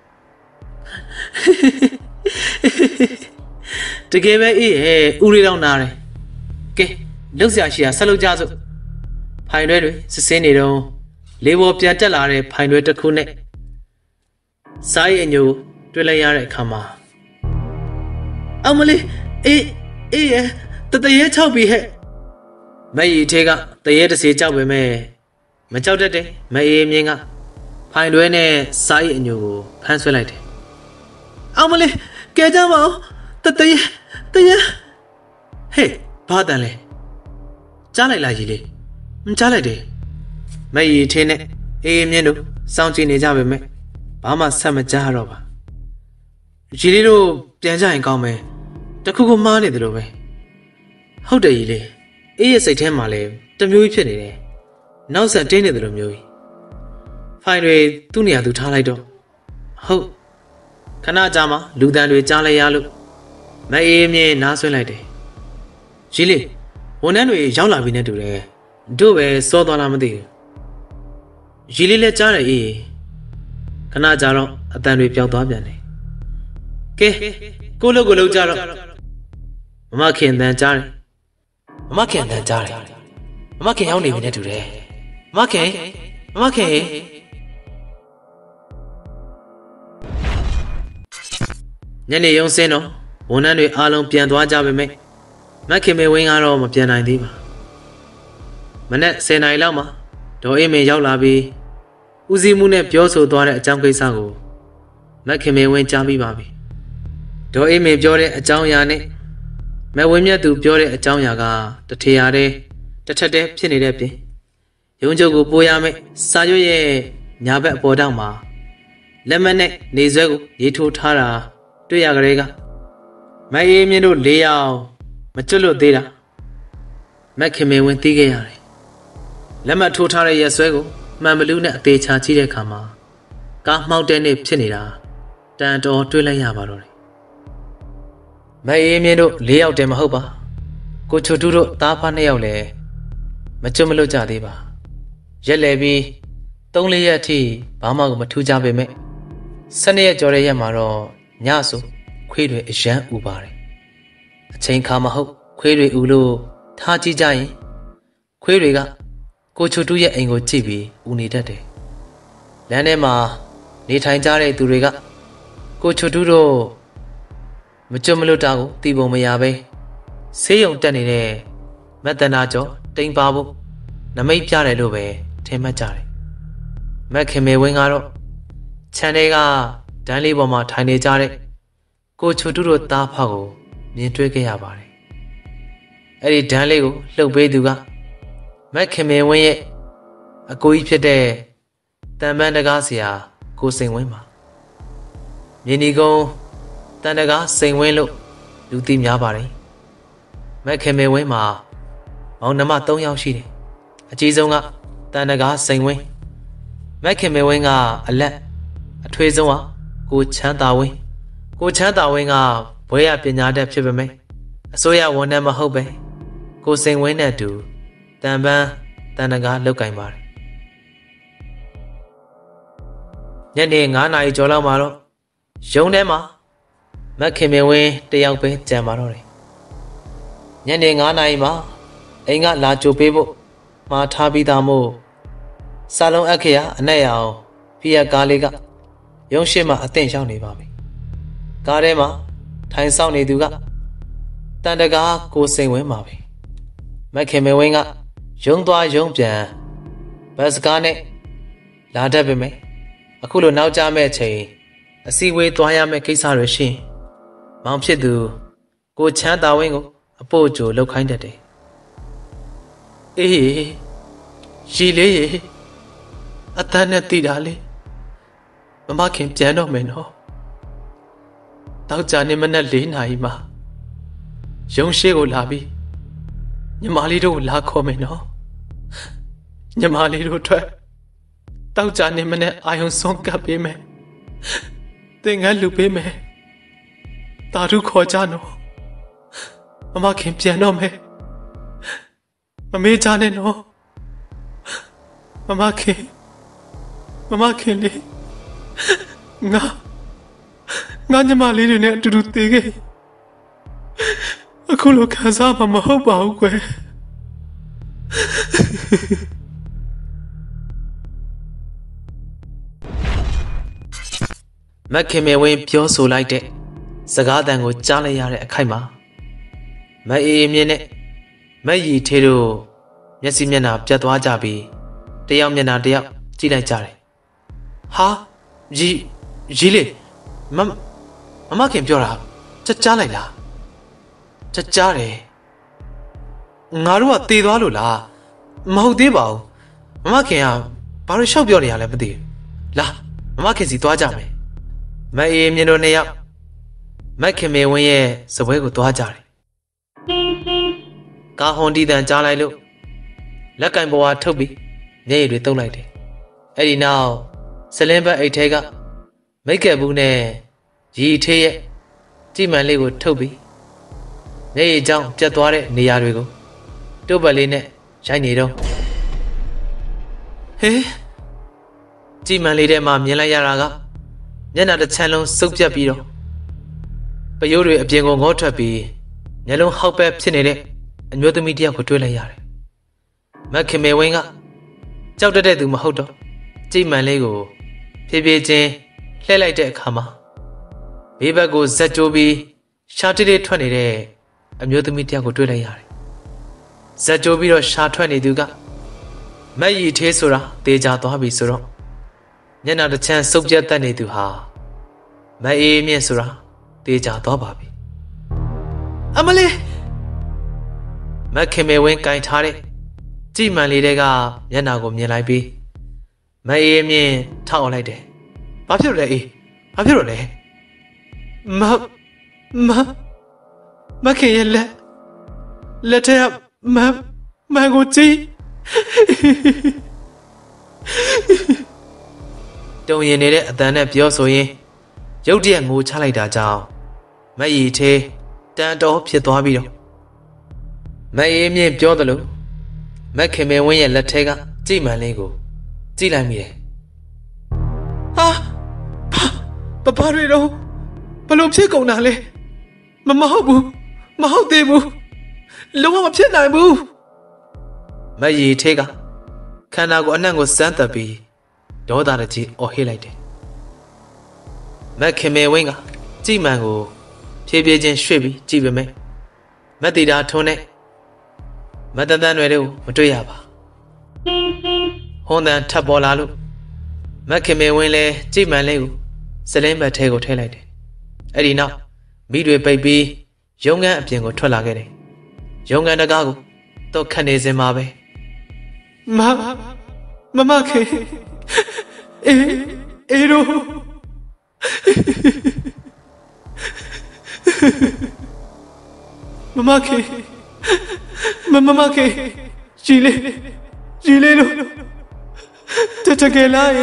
တကယ်ပဲအေးရဲ့ဦးလေးတော့နားတယ်ကဲလှုပ်ရှားရှိတာဆက်လုပ်ကြစို့ဖိုင်တွဲတွေစစ်စင်းနေတော့လေးပေါ်ပြန်တက်လာတဲ့ဖိုင်တွဲတစ်ခုနဲ့စားရည်အညိုတွေ့လိုက်ရတဲ့အခါမှာအမလေးအေးရဲ့တရေ၆ပြီဟဲ့မအေးထဲကတရေတစ်စီကြောက်ပေမဲ့မကြောက်တတ်တဲ့မအေးမြင်းကဖိုင်တွဲနဲ့စားရည်အညိုကိုဖမ်းဆွဲလိုက်တယ်အမလေးကဲကြမအောင်တရေဟေးဘာတန်လဲကြားလိုက်လားကြီးလေးမကြားလိုက်တယ်မအေးထဲနဲ့အေးမြင်းတို့စောင့်ကြည့်နေကြပေမဲ့ဘာမှဆက်မကြားတော့ပါကြီးလေးတို့ပြန်ကြရင်ကောင်းမယ်တခုခုမှားနေတယ်လို့ပဲဟုတ်တယ်ကြီးလေးအေးရဲ့စိတ်ထဲမှာလည်းတမျိုးကြီးဖြစ်နေတယ်နောက်ဆက်တင်းနေတယ်လို့မျိုးကြီးဖိုင်တွေသူ့နေရာသူထားလိုက်တော့ဟုတ်ခဏကြာမှလူတန်တွေကြားလိုက်ရလို့မအေးမြင်းနားဆွဲလိုက်တယ်ကြီးလေးဝန်ထမ်းတွေရောက်လာပြီနဲ့တူတယ်တို့ပဲစောသွားလားမသိဘူးကြီးလေးလည်းကြားတယ်အေးခဏကြာတော့အတန်တွေပျောက်သွားပြန်တယ်ကဲကိုလုံးကြတော့မမခင်တန်ကြားတယ်မမခင်ရောက်နေပြီနဲ့တူတယ်မမခင်ညနေရုံစင်းတော့ဝန်ထမ်းတွေအားလုံးပြန်သွားကြပေမဲ့မခင်မေဝင်းကတော့မပြန်နိုင်သေးပါမနေ့10 နာရီလောက်မှာဒေါ်အေးမေရောက်လာပြီးဦးစီးမှုနဲ့ပြောဆိုသွားတဲ့အကြောင်းကိစ္စကိုမခင်မေဝင်းကြားမိပါပြီဒေါ်အေးမေပြောတဲ့အကြောင်းအရာနဲ့မဝင်းမြတ်သူပြောတဲ့အကြောင်းအရာကတထေရတဲ့တစ်ထက်တည်းဖြစ်နေတဲ့ပြင်ရုံးချုပ်ကိုပို့ရမယ်စာရွက်ရဲ့ညာဘက်အပေါ်တောင်မှာလက်မနဲ့နေဆွဲကိုရေးထိုးထားတာတွေ့ရကြတဲ့ကမအေးမြင့်တို့၄ယောက်မကျွတ်လွတ်သေးတာမခင်မေဝင်းသိခဲ့ရတယ်လက်မထိုးထားတဲ့ရက်ဆွဲကိုမှန်ဘလူးနဲ့အသေးချာကြည့်တဲ့အခါမှာကားမှောက်တဲ့နေ့ဖြစ်နေတာတန်တော်တွေ့လိုက်ရပါတော့တယ်မအေးမြင့်တို့၄ယောက်တည်းမဟုတ်ပါကိုချိုတူတို့သားဖား၂ယောက်လည်းမကျွတ်မလွတ်ကြသေးပါရက်လေပြီး3-4ရက်အထိဘာမှမထူးကြပေမဲ့12ရက်ကျော်တဲ့ရက်မှာတော့ညဆိုခွေးတွေအရန်ဥပါတယ်အချိန်ခါမဟုတ်ခွေးတွေဥလို့ထားကြည့်ကြရင်ခွေးတွေကကိုချိုတူရဲ့အိမ်ကိုကြည့်ပြီးဥနေတတ်တယ်လမ်းထဲမှာနေထိုင်ကြတဲ့သူတွေကကိုချိုတူတို့မကြွမလွတ်တာကိုသိပုံမရပဲဆေးရုံတက်နေတဲ့မက်တနာကျော်တိမ်ပါဖို့နမိတ်ပြတယ်လို့ပဲထင်မှတ်ကြတယ်မက်ခင်မေဝင်းကတော့ခြံထဲကဒန်းလေးပေါ်မှာထိုင်နေကြတဲ့ကိုချိုတူတို့သားဖကိုမြင်တွေ့ခဲ့ရပါတယ်အဲ့ဒီဒန်းလေးကိုလှုပ်ပေးသူကမက်ခင်မေဝင်းရဲ့အကိုကြီးဖြစ်တဲ့တန်ပန်းတကားဆရာကိုစိန်ဝင်းပါမြင်းဒီကုန်းတန်တကားစိန်ဝင်းလို့လူသိများပါတယ်မက်ခင်မေဝင်းမှာမောင်နှမ3ယောက်ရှိတယ်အကြီးဆုံးကတန်တကားစိန်ဝင်းမက်ခင်မေဝင်းကအလက်အထွေးဆုံးကကိုချမ်းသာဝင်းကဘွဲရပညာတတ်ဖြစ်ပေမဲ့အစိုးရဝန်ထမ်းမဟုတ်ပဲကိုစိန်ဝင်းနဲ့အတူတန်ပန်းတန်တကားလောက်ကင်ပါတယ်ညနေ9 နာရီကျော်လောက်မှာတော့ရုံးထဲမှာမက်ခင်မေဝင်းတယောက်ပဲကြံပါတော့တယ်ညနေ9 နာရီမှာအိမ်ကလာကြိုပေးဖို့မှားထားပြီးသားမို့စာလုံးအခရာအနက်ရအောင်ဖိရကားလေးကရုံးရှိမှအသင့်ရောက်နေပါပြီကားထဲမှာထိုင်ဆောင်နေသူကတန်တကားကိုစိန်ဝင်းပါပဲမက်ခင်မေဝင်းကရုံးသွားရုံးပြန်ဘတ်စကားနဲ့လာတတ်ပေမဲ့အခုလိုနောက်ကျမဲ့ချိန်အစည်းအဝေးသွားရမယ့်ကိစ္စတွေရှိရင်မောင်ဖြစ်သူကိုချမ်းသာဝင်းကိုအပို့ကြိုလောက်ခိုင်းတတ်တယ်အေးရီလေးရေအတန်းနဲ့တည်တာလေမမခင်ပြန်တော့မယ်နော်တောက်ကြနေမနဲ့4 နာရီမှာရုံးရှိကိုလာပြီးညီမလေးတို့ကိုလာခေါ်မယ်နော်ညီမလေးတို့ထွက်တောက်ကြနေမနဲ့အာယုံဆုံးကပ်ပေးမယ်သင်္ကန်းလူပေးမယ်တာရုခေါ်ကြနော်မမခင်ပြန်တော့မယ်မမေးကြနဲ့နော်မမခင်လေးငါညီမလေးတွေနဲ့အတူတူတည်ခဲ့အခုလိုခံစားမှမဟုတ်ပါဘူးကွယ်မက်ခင်မေဝင်းပြောဆိုလိုက်တဲ့စကားတန်ကိုကြားလိုက်ရတဲ့အခိုက်မှာမက်အေးမြင့်နဲ့မက်ရီထေးတို့မျက်စိမျက်နှာပြတ်သွားကြပြီးတယောက်မျက်နှာတယောက်ကြည့်လိုက်ကြတယ်ဟာရီလေးမခင်ပြောတာကြားလိုက်လားကြားတယ်ငါတို့ကတေသွားလို့လားမဟုတ်သေးပါဘူးမခင်ကဘာလို့ရှောက်ပြောနေရလဲမသိဘူးလာမခင်စီသွားကြမယ်မအေးမြင့်တို့နှစ်ယောက်မက်ခင်မေဝင်းရဲ့စပွဲကိုသွားကြတယ်ကာဟွန်တီတန်ကြားလိုက်လို့လက်ကင်ပေါ်ကထုတ်ပြီးမျက်ရည်တွေတုပ်လိုက်တယ်အဲ့ဒီနောက်စလင်းဘက်အိတ်ထဲကမိတ်ကပ်ဘူးနဲ့ရီထေးရဲ့ကြည်မှန်လေးကိုထုတ်ပြီးမျက်ရည်ကြောင့်ပြတ်သွားတဲ့နေရာတွေကိုတုပ်ပတ်လေးနဲ့ရိုက်နေတော့ဟေးကြည်မှန်လေးထဲမှာမြင်လိုက်ရတာကမျက်နှာတစ်ချမ်းလုံးစုပ်ပြတ်ပြီးတော့ပယိုးတွေအပြင်ကိုငေါထွက်ပြီးမျက်လုံးဟောက်ပဲဖြစ်နေတဲ့အမျိုးသမီးတယောက်ကိုတွေ့လိုက်ရတယ်မက်ခင်မေဝင်းကကြောက်တတ်တဲ့သူမဟုတ်တော့ကြည်မှန်လေးကိုဖြည်းဖြည်းချင်းလှည့်လိုက်တဲ့အခါမှာဘေးဘက်ကိုဇက်ကြိုးပြီးရှားတိတိထွက်နေတဲ့အမျိုးသမီးတယောက်ကိုတွေ့လိုက်ရတယ်ဇက်ကြိုးပြီးတော့ရှားထွက်နေသူကမက်ရီထေးဆိုတာတေချာသွားပြီဆိုတော့မျက်နှာတစ်ချမ်းစုပ်ပြတ်တတ်နေသူဟာမအေးမြင့်ဆိုတာတေချာသွားပါပြီအမလေးမက်ခင်မေဝင်းကင်ထားတဲ့ကြည်မှန်လေးတွေကမျက်နှာကိုမြင်လိုက်ပြီးမအေးမြင့်ထောက်လိုက်တယ်ဘာဖြစ်လို့လဲအေးဘာဖြစ်လို့လဲမခင်ရဲ့လက်ထဲကမန်ကိုကြည့်တုံရင်နေတဲ့အတန်နဲ့ပြောဆိုရင်ရုတ်တရက်ငိုချလိုက်တာကြောင့်မက်ရီထေးတန်တော်ဖြစ်သွားပြီးတော့မအေးမြင့်ပြောတယ်လို့မက်ခင်မေဝင်းရဲ့လက်ထဲကကြည်မှန်လေးကိုကြည့်လိုက်မိတယ်ဟာဘာတွေတော့ဘလို့ဖြစ်ကုန်တာလဲမဟုတ်ဘူးမဟုတ်သေးဘူးလုံးဝမဖြစ်နိုင်ဘူးမက်ရီထေးကခန္ဓာကိုယ်အနှံ့ကိုစမ်းသပ်ပြီးဒေါသတကြီးအော်ဟစ်လိုက်တယ်မက်ခင်မေဝင်းကကြည်မှန်ကိုဖြည်းဖြည်းချင်းရွှေ့ပြီးကြည့်ပေမဲ့မက်တီတာထုံးနဲ့မက်တန်တန်တွေတို့မတွေ့ရပါဟွန်တန်ထပ်ပေါ်လာလို့မက်ခင်မေဝင်းလဲကြည်မှန်လေးကိုစလင်းဘက်ထဲကိုထည့်လိုက်တယ်အဲ့ဒီနောက်မိတွေပိတ်ပြီးရုံးခန်းအပြင်ကိုထွက်လာခဲ့တယ်ရုံးခန်းတကားကိုတော့ခတ်နေစင်မှာပဲမခင်အေးတို့မခင်ရီလေးလို့တကယ်လား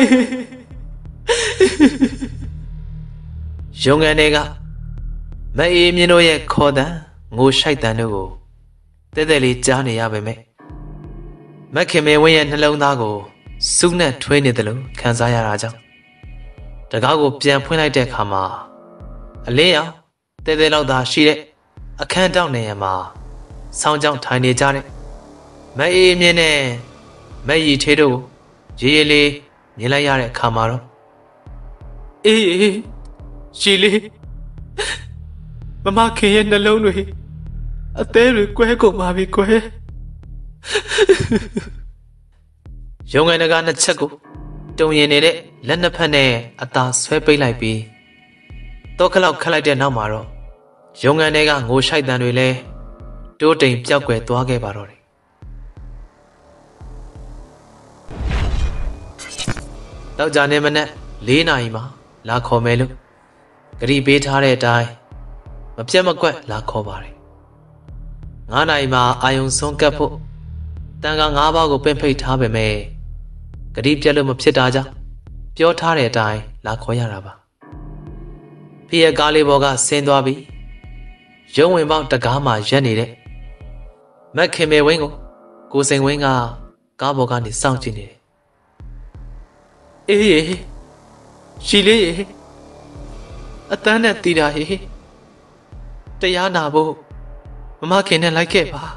ရုံငန်းတွေကမအေးမြင့်တို့ရဲ့ခေါ်တန်ငိုရှိုက်တန်တို့ကိုတဲတဲလေးကြားနေရပါမယ်မက်ခင်မေဝင်းရဲ့နှလုံးသားကိုစူးနဲ့ထွေးနေတယ်လို့ခံစားရတာကြောင့်တကားကိုပြန်ဖွင့်လိုက်တဲ့အခါမှာအလင်းရောင်တဲတဲလောက်သာရှိတဲ့အခန်းတောက်နေရမှာဆောင်းကြောင်ထိုင်နေကြတဲ့မအေးမြင့်နဲ့မက်ရီထေးတို့ရေးရေးလေးမြင်လိုက်ရတဲ့အခါမှာတော့အေးရီလေးမခင်ရဲ့နှလုံးတွေအသေးတွေကွဲကုန်ပါပြီကွယ်ရုံငယ်တကားနှစ်ချက်ကိုတုံရင်နေတဲ့လက်နှစ်ဖက်နဲ့အသာဆွဲပိတ်လိုက်ပြီးတော့ခလောက်ခတ်လိုက်တဲ့နောက်မှာတော့ရုံငယ်တွေကငိုရှိုက်တန်တွေလဲတိုးတိမ်ပြောက်ကွယ်သွားခဲ့ပါတော့တယ်တောက်ကြနေမနဲ့4 နာရီမှာလာခေါ်မယ်လို့ဂရီပေးထားတဲ့အတိုင်းမပြတ်မကွက်လာခေါ်ပါတယ်9 နာရီမှာအာယုံဆုံးကပ်ဖို့တန်ခါ9 ပါးကိုပင့်ဖိတ်ထားပေမဲ့ဂရီပြတ်လို့မဖြစ်တာကြောင့်ပြောထားတဲ့အတိုင်းလာခေါ်ရတာပါဖေးရကားလေးပေါ်ကဆင်းသွားပြီးရုံးဝင်ပေါက်တကားမှာရက်နေတဲ့မက်ခင်မေဝင်းကိုစိန်ဝင်းကကားပေါ်ကနေစောင့်ကြည့်နေတယ်အေးရေရှီလေးရေအတန်းနဲ့တီးတာရေတရားနာဖို့မမခင်နဲ့လိုက်ခဲ့ပါ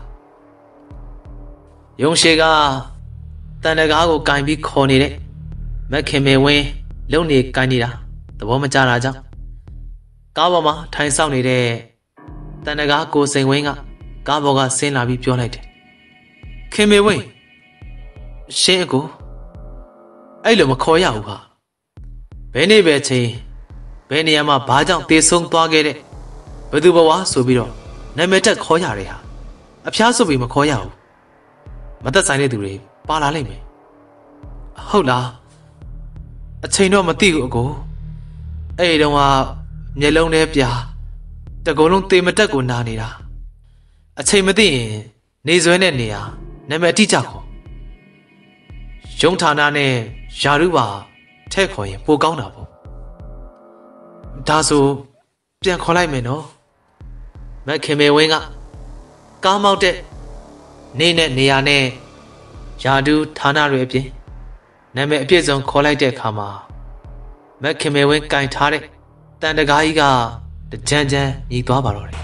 ရုံရှိကတန်တကားကိုကင်ပြီးခေါ်နေတဲ့မက်ခင်မေဝင်းလုံနေကင်နေတာသဘောမကျတာကြောင့်ကားပေါ်မှာထိုင်ဆောင်နေတဲ့တန်တကားကိုစိန်ဝင်းကကားပေါ်ကဆင်းလာပြီးပြောလိုက်တယ်ခင်မေဝင်းရှင်းအကိုအဲ့လိုမခေါ်ရဘူးဟာဘယ်နေ့ပဲချင်းဘယ်နေရာမှာဘာကြောင့်တေဆုံးသွားခဲ့တဲ့ဘယ်သူဘဝဆိုပြီးတော့နာမည်တက်ခေါ်ရတယ်ဟာအဖျားဆိုပြီးမခေါ်ရဘူးမသက်ဆိုင်တဲ့သူတွေပါလာလိမ့်မယ်ဟုတ်လားအချိန်တော့မသိဘူးအကိုအဲ့တုန်းကမျက်လုံးထဲပြာတကုံလုံးတေမတက်ကိုနာနေတာအချိန်မသိရင်နေဆွဲတဲ့နေရာနာမည်အတိအကျခေါ်ရုံးဌာနနဲ့ယာရုပါထဲ့ခေါ်ရင်ပိုကောင်းတာပေါ့ဒါဆိုပြန်ခေါ်လိုက်မယ်နော်မက်ခင်မေဝင်းကကားမောက်တဲ့နေနဲ့နေရာနဲ့ယာဒူဌာနတွေအပြင်နာမည်အပြည့်စုံခေါ်လိုက်တဲ့အခါမှာမက်ခင်မေဝင်းကင်ထားတဲ့တန်တကားကြီးကတကြမ်းကြမ်းညီသွားပါတော့တယ်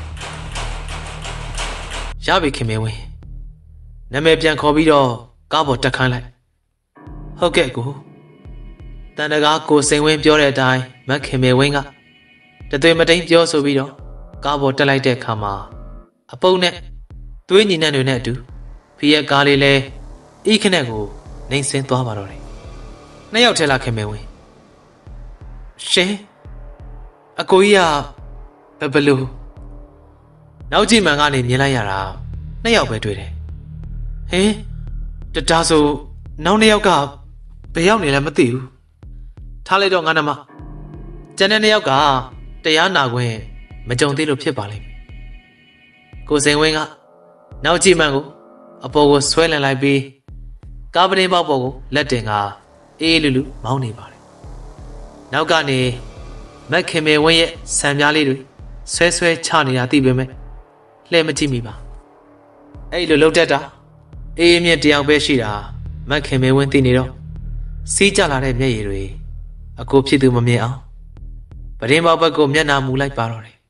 ရပြီခင်မေဝင်းနာမည်ပြန်ခေါ်ပြီးတော့ကားပေါ်တက်ခိုင်းလိုက်ဟုတ်ကဲ့ကိုတန်တကားကိုစိန်ဝင်းပြောတဲ့အတိုင်းမက်ခင်မေဝင်းကတသွေးမတိန်ပြောဆိုပြီးတော့ကားပေါ်တက်လိုက်တဲ့အခါမှာအပုပ်နဲ့သွေးညီနှံတွေနဲ့အတူဖီးရဲ့ကားလေးလဲဤခနဲ့ကိုနှိမ်ဆင်းသွားပါတော့တယ်နှစ်ယောက်ထဲလာခင်မေဝင်းရှင်အကိုကြီးကဘယ်လိုနောက်ကြည့်မှန်ကနေမြင်လိုက်ရတာနှစ်ယောက်ပဲတွေ့တယ်ဟင်ဒါဆိုနောက်နှစ်ယောက်ကဘယ်ရောက်နေလဲမသိဘူးထားလိုက်တော့ငါနမကျန်တဲ့နှစ်ယောက်ကတရားနာခွင့်မကြုံသေးလို့ဖြစ်ပါလိမ့်မယ်ကိုစိန်ဝင်းကနောက်ကြည့်မှန်ကိုအပေါ်ကိုဆွဲလန်လိုက်ပြီးကားပတင်းပေါက်ပေါ်ကိုလက်တင်ကအေးလူလူမောင်းနေပါတယ်နောက်ကနေမက်ခင်မေဝင်းရဲ့ဆံပြားလေးတွေဆွဲဆွဲချနေတာသိပေမဲ့လှဲမကြည့်မိပါအဲ့လိုလှုပ်တတ်တာအေးမြင့်တယောက်ပဲရှိတာမက်ခင်မေဝင်းသိနေတော့စီးကြလာတဲ့မျက်ရည်တွေအကိုဖြစ်သူမမြင်အောင်ပတင်းပေါက်ဘက်ကိုမျက်နှာမူလိုက်ပါတော့တယ်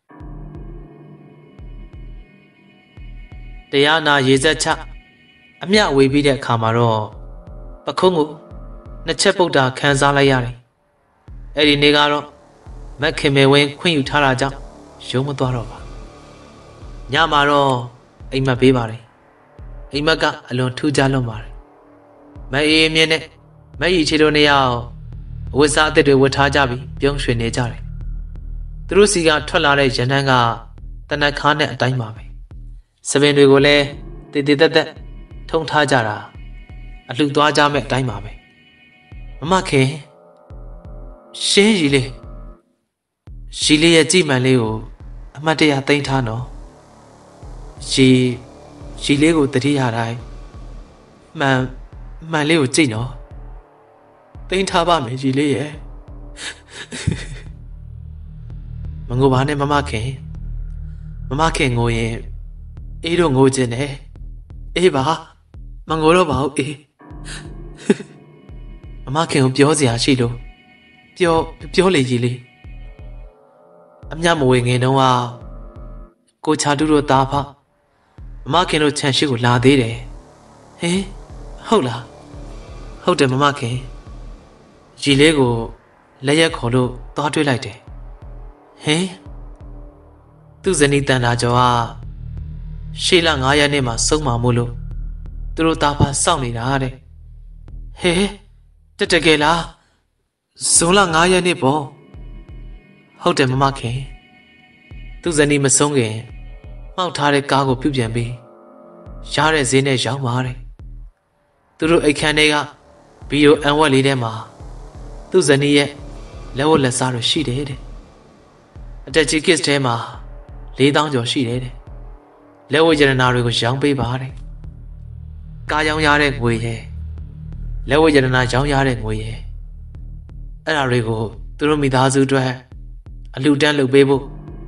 တရားနာရေစက်ချအမျှဝေပြီးတဲ့အခါမှာတော့ပခုံးကိုနှစ်ချက်ပုတ်တာခံစားလိုက်ရတယ်အဲ့ဒီနေ့ကတော့မက်ခင်မေဝင်းခွင့်ယူထားတာကြောင့်ရုံးမသွားတော့ပါညမှာတော့အိမ်မက်ပေးပါတယ်အိမ်မက်ကအလွန်ထူးခြားလွန်ပါတယ်မအေးမြင့်နဲ့မက်ရီချီတို့နှစ်ယောက်အဝတ်စားအသစ်တွေဝတ်ထားကြပြီးပြုံးရွှင်နေကြတယ်သူတို့စီကထွက်လာတဲ့ရန်တန်းကတနက်ခါနဲ့အတိုင်းပါပဲစပင်တွေကိုလည်းတည်တည်သက်သက်ထုံထားကြတာအလှသွားကြမဲ့အတိုင်းပါပဲမမခင်ရှင်းရီလေးရဲ့ကြည်မှန်လေးကိုအမတ်တရသိမ်းထားနော်ရီလေးကိုတတိယတိုင်းမှန်လေးကိုကြည့်နော်သိမ်းထားပါမယ်ရီလေးရဲ့မငိုပါနဲ့မမခင်ငိုရင်အေးတော့ငိုခြင်းနဲ့အေးပါမငိုတော့ပါဘူးအေးမမခင်ကိုပြောစရာရှိလို့ပြောလေကြီးလေးအမြမဝေငင်တော့ကိုချာတူတို့သားဖမမခင်တို့ခြံရှိကိုလာသေးတယ်ဟင်ဟုတ်လားဟုတ်တယ်မမခင်ရီလေးကိုလက်ရက်ခေါ်လို့သွားတွေ့လိုက်တယ်ဟင်သူ့ဇနီးတန်တာကျော်ကရှေ့လ9ရက်နေ့မှာဆုံးမှာမို့လို့သူတို့သားဖစောင့်နေတာတဲ့ဟဲတကယ်လားဇွန်လ9ရက်နေ့ပေါ့ဟုတ်တယ်မမခင်သူ့ဇနီးမဆုံးခင်မှောက်ထားတဲ့ကားကိုပြုတ်ပြန်ပြီးရတဲ့ဈေးနဲ့ရောက်ပါတယ်သူတို့အိတ်ခမ်းထဲကဗီဒီယိုအန်ဝက်လေးထဲမှာသူ့ဇနီးရဲ့လက်ဝတ်လက်စားတွေရှိတယ်တဲ့အတက်ကြီးကစ်ထဲမှာ4000ကျော်ရှိတယ်တဲ့လက်ဝတ်ရတနာတွေကိုရောင်းပေးပါတယ်ကားရောင်းရတဲ့ငွေရဲ့လက်ဝတ်ရတနာရောင်းရတဲ့ငွေရဲ့အဲ့ဒါတွေကိုသူတို့မိသားစုအတွက်အလှူဒန်းလုပ်ပေးဖို့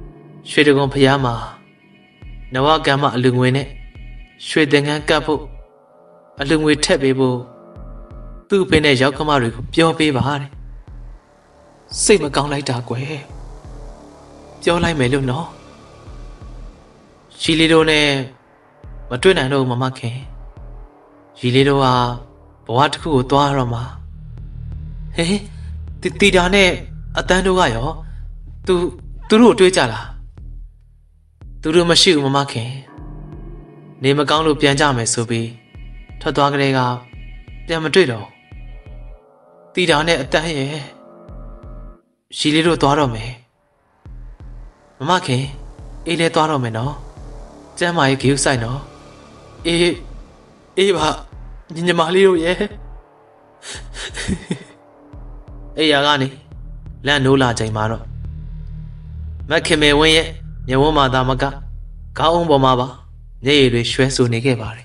ရွှေတကုံဖျားမှာနဝကံမအလူငွေနဲ့ရွှေသင်္ကန်းကပ်ဖို့အလူငွေထက်ပေးဖို့သူ့အဖေနဲ့ရောက်ခမတွေကိုပြောပေးပါတဲ့စိတ်မကောင်းလိုက်တာကွယ်ပြောလိုက်မယ်လို့နော်ရီလေးတို့နဲ့မတွေ့နိုင်တော့မမခင်ရီလေးတို့ကဘဝတစ်ခုကိုသွားရတော့မှာဟေးတီတာနဲ့အတန်းတို့ကရောသူတို့တွေ့ကြလားသူတို့မရှိဘူးမမခင်နေမကောင်းလို့ပြန်ကြမယ်ဆိုပြီးထွက်သွားကြတဲ့ကပြန်မတွေ့တော့တီတာနဲ့အတန်းရဲ့ရီလေးတို့သွားတော့မယ်မမခင်အေးလဲသွားတော့မယ်နော်ကျမ်းမာရေးဂိူးဆိုင်နော်အေးပါညီမလေးတို့ရဲ့အေးရကနေလန့်နိုးလာချိန်မှာတော့မခင်မေဝင်းရဲ့မျက်ဝန်းမှာသာမကခေါင်းအုံးပေါ်မှာပါမျက်ရည်တွေရွှဲဆူနေခဲ့ပါတယ်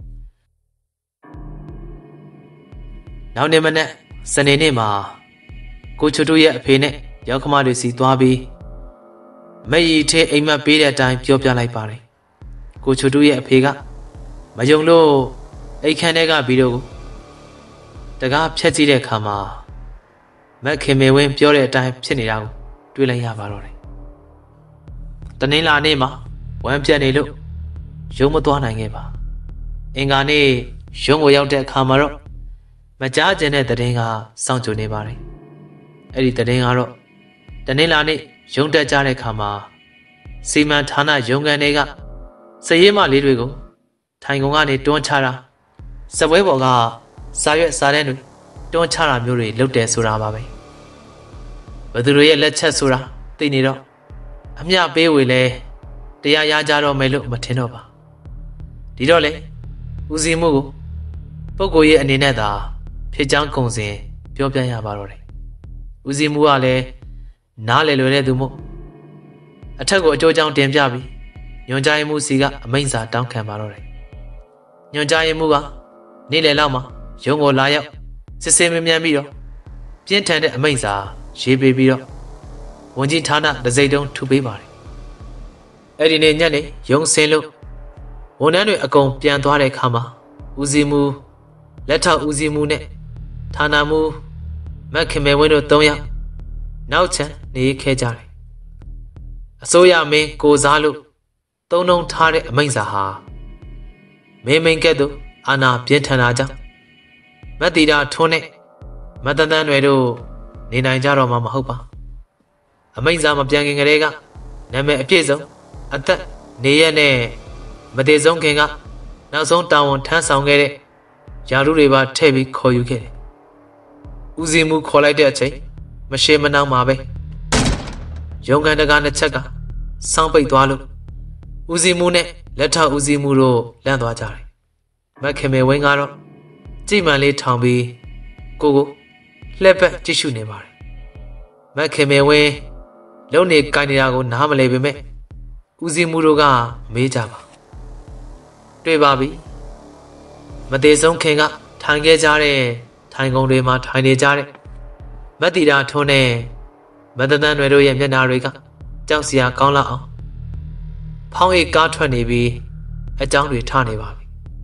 နောက်နေ့မနေ့စနေနေ့မှာကိုချွတ်တို့ရဲ့အဖေနဲ့ရောက်ခမတွေစီသွားပြီးမရည်ထဲအိမ်မက်ပေးတဲ့အတိုင်းပြောပြလိုက်ပါတယ်ကိုချွတ်တို့ရဲ့အဖေကမယုံလို့အိတ်ခမ်းထဲကဗီဒီယိုကိုတကားဖြတ်ကြည့်တဲ့အခါမှာမက်ခင်မေဝင်းပြောတဲ့အတိုင်းဖြစ်နေတာကိုတွေ့လိုက်ရပါတော့တယ်တနင်္လာနေ့မှာဝမ်းပြတ်နေလို့ရုံးမသွားနိုင်ခဲ့ပါအင်္ဂါနေ့ရုံးကိုရောက်တဲ့အခါမှာတော့မကြားကျင်တဲ့သတင်းကစောင့်ကြိုနေပါတယ်အဲ့ဒီသတင်းကတော့တနင်္လာနေ့ရုံးတက်ကြတဲ့အခါမှာစီမံဌာနရုံးခန်းတွေကစရေးမလေးတွေကိုထိုင်ကုန်ကနေတွန်းချတာစပွဲပေါ်ကစာရွက်စာတမ်းတွေတွန်းချတာမျိုးတွေလုပ်တယ်ဆိုတာပါပဲဘယ်သူတွေရဲ့လက်ချက်ဆိုတာသိနေတော့အမျှပေးဝေလဲတရားရကြတော့မယ်လို့မထင်တော့ပါဒီတော့လေဦးစီးမှုကိုပုဂ္ဂိုလ်ရဲ့အနေနဲ့သာဖြစ်ကြောင်းကုံစင်ပြောပြရပါတော့တယ်ဦးစီးမှုကလည်းနားလည်လွယ်တဲ့သူမို့အထက်ကိုအကျိုးကြောင့်တင်ပြပြီးညွှန်ကြားရေးမှူးစီကအမိန့်စာတောင်းခံပါတော့တယ်ညွှန်ကြားရေးမှူးကနေ့လယ်လောက်မှာရုံးကိုလာရောက်စစ်ဆေးမြန်းပြီးတော့ပြင်းထန်တဲ့အမိန့်စာရေးပေးပြီးတော့ဝန်ကြီးဌာနတစိမ့်တုံးထုပေးပါတယ်အဲ့ဒီနေ့ညနေရုံးဆင်းလို့ဝန်ထမ်းတွေအကုန်ပြန်သွားတဲ့အခါမှာဦးစီးမှုလက်ထောက်ဦးစီးမှုနဲ့ဌာနမှူးမက်ခင်မေဝင်းတို့3ယောက်နောက်ချန်နေခဲ့ကြတယ်အစိုးရမင်းကိုစားလို့သုံးနှုံထားတဲ့အမိန့်စာဟာမိန်ကဲ့သို့အာဏာပြင်းထန်တာကြောင့်မက်တီတာထွန်းနဲ့မတန်တန်းတွေတို့နေနိုင်ကြတော့မှမဟုတ်ပါအမိန့်စာမပြန်ခင်ကလေးကနာမည်အပြည့်စုံအသက်နေရက်နဲ့မတည်ဆုံးခင်ကနောက်ဆုံးတာဝန်ထမ်းဆောင်ခဲ့တဲ့ယာရုတွေပါထည့်ပြီးခေါ်ယူခဲ့တယ်ဦးစီးမှုခေါ်လိုက်တဲ့အချိန်မရှေမနှောင်းပါပဲရုံးကန်တကားနှစ်ချက်ကစောင်းပိတ်သွားလို့ဦးစီးမှုနဲ့လက်ထောက်ဦးစီးမှုတို့လန့်သွားကြတယ်မက်ခင်မေဝင်းကတော့ကြည်မှန်လေးထောင်ပြီးကိုလှည့်ပတ်ကြည့်ရှုနေပါတယ်မက်ခင်မေဝင်းလုံနေကိုင်းနေတာကိုနားမလဲပေမဲ့ဦးစီးမှုတို့ကမေးကြပါတွေ့ပါပြီမသေးဆုံးခင်ကထိုင်ခဲ့ကြတဲ့ထိုင်ကုန်တွေမှာထိုင်နေကြတဲ့မက်တီတာထွန်းနဲ့မတန်တန်းတွေတို့ရဲ့မျက်နှာတွေကကြောက်စရာကောင်းလောက်အောင်ဖောင်းရိပ်ကားထွက်နေပြီးအကြောင်းတွေထနေပါပြီ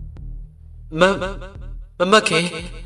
မခင်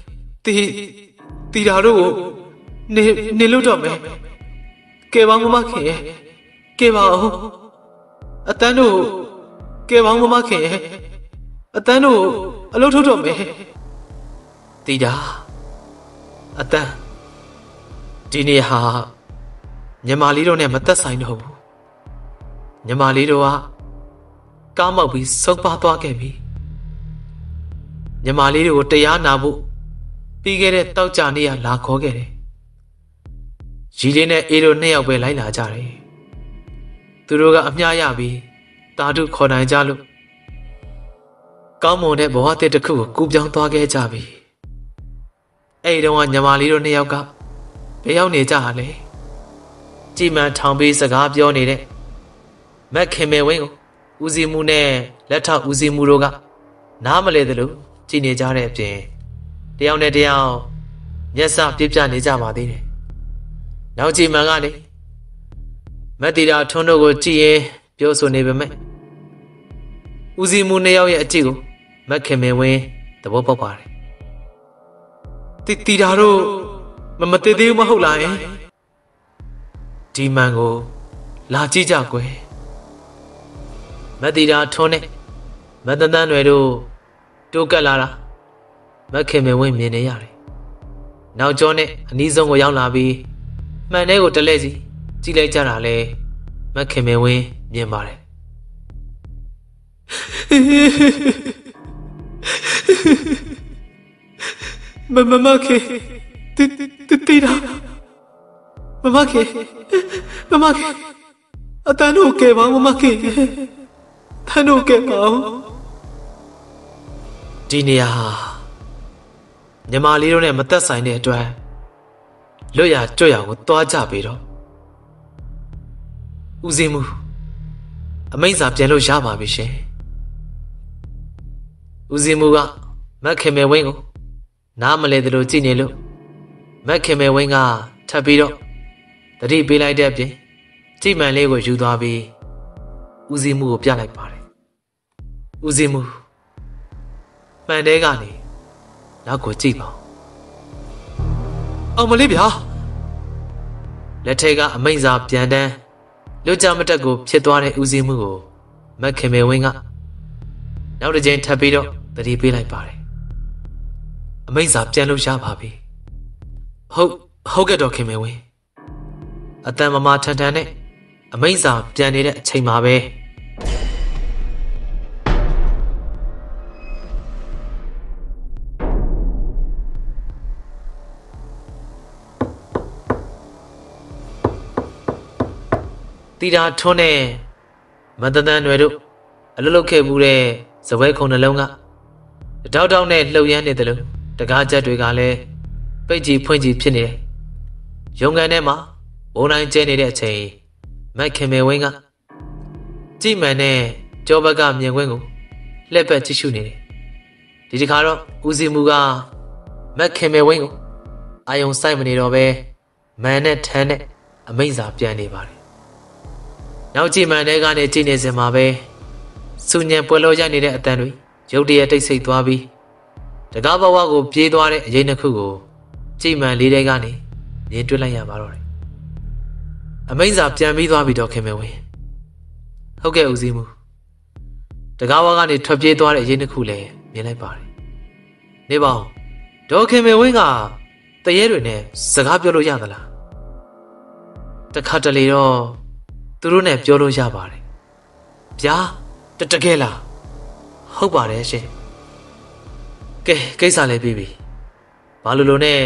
တီတာတို့ကိုနေလို့တော့မယ်ကဲပါမခင်ရဲ့ကဲပါအောင်အတန်းတို့ကဲပါမခင်ရဲ့အတန်းတို့အလုပ်ထုတ်တော့မယ်တီတာအတန်းဒီနေ့ဟာညီမလေးတို့နဲ့မသက်ဆိုင်တော့ဘူးညီမလေးတို့ကကားမောက်ပြီးဆုံးပါသွားခဲ့ပြီညီမလေးတို့ကိုတရားနာဖို့ပြီးခဲ့တဲ့တောက်ကြနေ့ကလာခေါ်ခဲ့တယ်ရီလေးနဲ့အေးတို့2ယောက်ပဲလိုက်လာကြတယ်သူတို့ကအမျှရပြီးတာတုခေါ်နိုင်ကြလို့ကောင်းမွန်တဲ့ဘဝတစ်ခုကိုကူးပြောင်းသွားခဲ့ကြပြီအဲ့ဒီတော့ညီမလေးတို့2ယောက်ကဘယ်ရောက်နေကြတာလဲကြည်မှန်ထောင်ပြီးစကားပြောနေတဲ့မက်ခင်မေဝင်းကိုဦးစီးမှုနဲ့လက်ထောက်ဦးစီးမှုတို့ကနားမလဲသလိုကြည်နေကြတဲ့အပြင်တယောက်နဲ့တယောက်မျက်စပြပြနေကြပါသေးတယ်နောက်ကြည်မှန်ကလေမက်တီတာထွန်းတို့ကိုကြည့်ရင်ပြောဆိုနေပေမဲ့ဦးစီးမှုနှစ်ယောက်ရဲ့အကြည့်ကိုမက်ခင်မင်းဝင်းသဘောပေါက်ပါတယ်တီတာတို့မတည်သေးဘူးမဟုတ်လားယင်ဒီမှန်ကိုလာကြည့်ကြကွယ်မက်တီတာထွန်းနဲ့မက်တန်တန်တွေတို့တိုးကပ်လာတာမက်ခင်မင်းဝင်းမြင်နေရတယ်နောက်ကျောနဲ့အနီးဆုံးကိုရောက်လာပြီးမှန်တဲ့ကိုတလဲစီကြည့်လိုက်ကြတာလေမက်ခင်မင်းဝင်းမြင်ပါတယ်မခင်တီတာမခင်အတန်းတို့ကဲပါမခင်တန်းတို့ကဲပါဒီနေရာညီမလေးတို့နဲ့မသက်ဆိုင်တဲ့အတွက်လွတ်ရကြွရကိုသွားကြပြီတော့ဦးစင်းမှုအမိန့်စာပြန်လို့ရပါပြီရှင်ဦးစင်းမှုကမက်ခင်မဲဝင်းကိုနားမလဲသလိုကြည့်နေလို့မက်ခင်မဲဝင်းကထပ်ပြီးတော့တတိပေးလိုက်တဲ့အပြင်ကြည့်မှန်လေးကိုယူသွားပြီးဦးစင်းမှုကိုပြလိုက်ပါတယ်ဦးစင်းမှုမှန်တဲ့ကနေနောက်ကိုကြည့်ပါအောင်မလေးဗျာလက်ထက်ကအမိန့်စာပြန်တန်းလွတ်ကြမတက်ကိုဖြစ်သွားတဲ့ဦးစင်းမှုကိုမက်ခင်မဲဝင်းကနောက်တစ်ချိန်ထပ်ပြီးတော့တတိပေးလိုက်ပါတယ်အမိန့်စာပြန်လို့ရပါပြီဟုတ်ကဲ့တော့ခင်မဲဝင်းအတန်မမထန်ထန်နဲ့အမိန့်စာပြန်နေတဲ့အချိန်မှာပဲတီတာထွန်းနဲ့မတန်တန်တွေတို့အလုပ်လုပ်ခဲ့မှုတဲ့ဇပွဲခုံနှလုံးကတောက်တောက်နဲ့လှုပ်ရမ်းနေတယ်လို့တကားချက်တွေကလည်းပိတ်ကြီးဖွင့်ကြီးဖြစ်နေတယ်ရုံကန်ထဲမှာဘုံတိုင်းကျဲနေတဲ့အချိန်မက်ခင်မဲဝင်းကကြည်မှန်နဲ့ကြောဘက်ကမြင်ကွင်းကိုလှည့်ပတ်ကြည့်ရှုနေတယ်ဒီတစ်ခါတော့ဦးစီမှုကမက်ခင်မဲဝင်းကိုအာယုံစိုက်မနေတော့ပဲမန်နဲ့ထန်းနဲ့အမိန့်စာပြန်နေပါတယ်နောက်ကြည်မှန်တဲ့ကနေကြည်နေစင်မှာပဲစူညံပွဲလို့ရိုက်နေတဲ့အတန်တွေရုတ်တရက်တိတ်ဆိတ်သွားပြီးတကားဘဝကိုပြေးသွားတဲ့အရေးနှစ်ခုကိုကြည်မှန်လေးတဲကနေမြင်တွေ့လိုက်ရပါတော့တယ်အမိန့်စာပြန်ပြီးသွားပြီတော့ခင်မဲဝင်းဟုတ်ကဲ့ဦးစီးမှုတကားဘဝကနေထွက်ပြေးသွားတဲ့အရေးနှစ်ခုလည်းမြင်လိုက်ပါတယ်နေပါဦးဒေါ်ခင်မဲဝင်းကတရေတွေနဲ့စကားပြောလို့ရသလားတခါတလေတော့သူတို့နဲ့ပြောလို့ရပါတယ်ဗျာတကယ်လားဟုတ်ပါတယ်ရှင်ကဲကိစ္စလည်းပြီးပြီဘာလို့နဲ့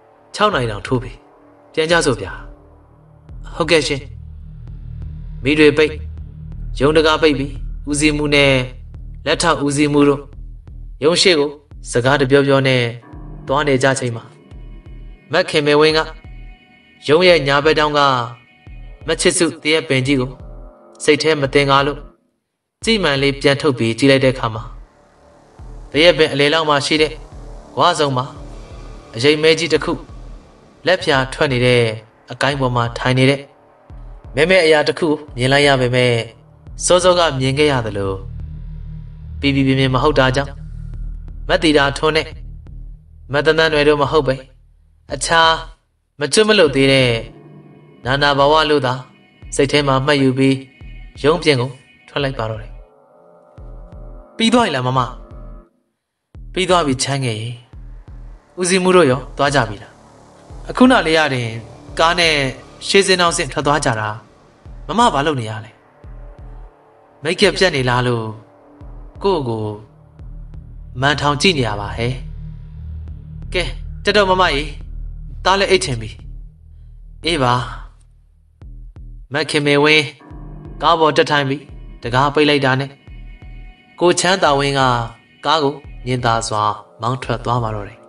6နိုင်တောင်ထိုးပြီပြန်ကြစို့ဗျာဟုတ်ကဲ့ရှင်မိတွေပိတ်ရုံတကားပိတ်ပြီးဦးစီးမှုနဲ့လက်ထောက်ဦးစီးမှုတို့ရုံရှိကိုစကားတပြောပြောနဲ့သွားနေကြချိန်မှာမက်ခင်မဲဝင်းကရုံရဲ့ညာဘက်တောင်းကမချစ်စုတရက်ပင်ကြီးကိုစိတ်ထဲမတင်ကားလို့ကြည်မှန်လေးပြန်ထုတ်ပြီးကြည့်လိုက်တဲ့အခါမှာတရက်ပင်အလေလောက်မှရှိတဲ့ဝါဆောင်မှာအရင်မဲကြီးတစ်ခုလက်ဖြာထွက်နေတဲ့အကိုင်းပေါ်မှာထိုင်နေတဲ့မဲအရာတစ်ခုမြင်လိုက်ရပေမဲ့စောစောကမြင်ခဲ့ရသလိုပြပြမဟုတ်တာကြောင့်မက်တီတာထွန်းနဲ့မက်တန်တန်တွေတို့မဟုတ်ပဲအခြားမကျွတ်မလို့သေးတဲ့နာနာဘဝလို့သာစိတ်ထဲမှာမှတ်ယူပြီးရုံးပြင်ကိုထွက်လိုက်ပါတော့တယ်ပြီးသွားပြီလားမပြီးသွားပြီချမ်းငယ်ရေဦးစီးမှုတို့ရောသွားကြပြီလားအခုနလေးရတယ်ကားနဲ့ရှေးစင်းအောင်ဆင့်ထွက်သွားကြတာမဘာလုပ်နေရလဲမိတ်ကပ်ပြတ်နေလားလို့ကိုမန်ထောင်ကြည့်နေရပါဟဲ့ကဲတက်တော့မကြီးတားလည်းအိတ်ထင်ပြီအေးပါမက်ခင်မေဝင်းကားပေါ်တက်ထိုင်ပြီးတကားပိတ်လိုက်တာနဲ့ကိုချမ်းသာဝင်းကကားကိုညင်သာစွာမောင်းထွက်သွားပါတော့တယ်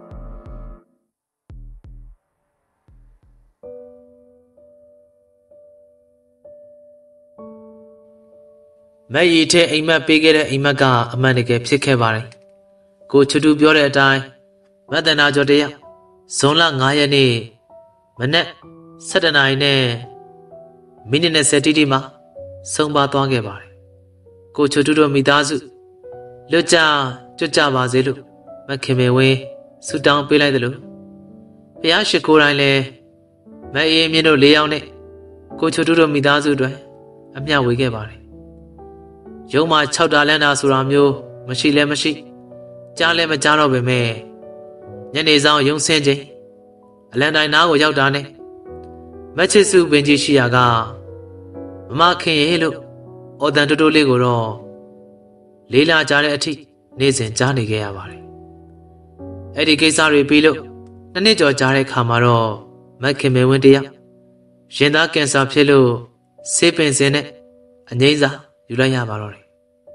မက်ရီထဲအိမ်မက်ပေးခဲ့တဲ့အိမ်မက်ကအမှန်တကယ်ဖြစ်ခဲ့ပါတယ်ကိုချူတူပြောတဲ့အတိုင်းမက်တနာကျော်တရဇွန်လ9ရက်နေ့မနက်7:00 နာရီနဲ့မိနစ်20တိတိမှဆုံးပါသွားခဲ့ပါတယ်ကိုချိုတူတို့မိသားစုလွတ်ကြကြွကြပါစေလို့မခင်မေဝင်းဆုတောင်းပေးလိုက်တယ်လို့ဘုရားရှိခိုးတိုင်းလဲမအေးမြင့်တို့၄ယောက်နဲ့ကိုချိုတူတို့မိသားစုတွေအမျှဝေခဲ့ပါတယ်ရုံးမှာ6တာလန်းတာဆိုတာမျိုးမရှိလဲမရှိကြားလဲမကြားတော့ပေမဲ့ညနေဆောင်ရုံးဆင်းချိန်အလန်တိုင်းနားကိုရောက်တာနဲ့မချစ်စုပင်ကြီးရှိရာကမမခင်ရေလို့အော်တန်တိုးတိုးလေးကိုတော့လေးလာကြတဲ့အထိနေ့စဉ်ကြားနေခဲ့ရပါတယ်အဲ့ဒီကိစ္စတွေပြီးလို့2နှစ်ကျော်ကြားတဲ့ခါမှာတော့မခင်မေဝင်းတယောက်ရင်သားကင်ဆာဖြစ်လို့ဆေးပင်စင်နဲ့အငိမ့်စာယူလိုက်ရပါတော့တယ်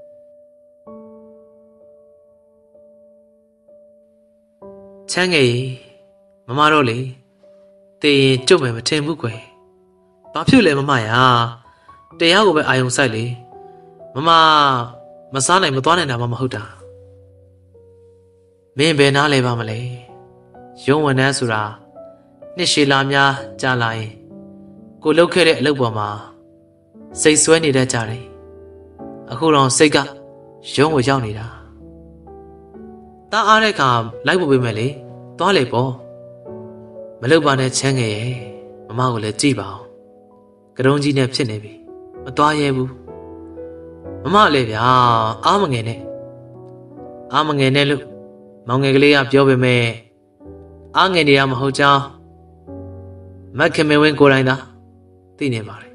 ချမ်းငယ်မမတော့လေတေးရင်ကြုတ်မယ်မထင်ဘူးကွယ်ဘာဖြစ်လဲမမရာတရားကိုပဲအာယုံဆိုင်လေမမစားနိုင်မသွားနိုင်တာမှမဟုတ်တာမင်းဘယ်နားလဲပါမလဲရုံးဝန်ထမ်းဆိုတာနှစ်ရှည်လာများကြာလာရင်ကိုလှုပ်ခဲ့တဲ့အလုပ်ပေါ်မှာစိတ်ဆွဲနေတတ်ကြတယ်အခုတော့စိတ်ကရုံးကိုရောက်နေတာတားအားတဲ့ခါလိုက်ဖို့ပေးမယ်လေသွားလေပေါ့မလုပ်ပါနဲ့ချမ်းငယ်ရဲ့မမကိုလည်းကြည့်ပါအောင်ကတုံးကြီးနဲ့ဖြစ်နေပြီမသွားရဲဘူးမမလည်းဗျာအားမငယ်နဲ့လို့မောင်ငယ်ကလေးကပြောပေမဲ့အားငယ်နေရမဟုတ်ကြောင်းမခင်မေဝင်းကိုယ်တိုင်သာသိနေပါတယ်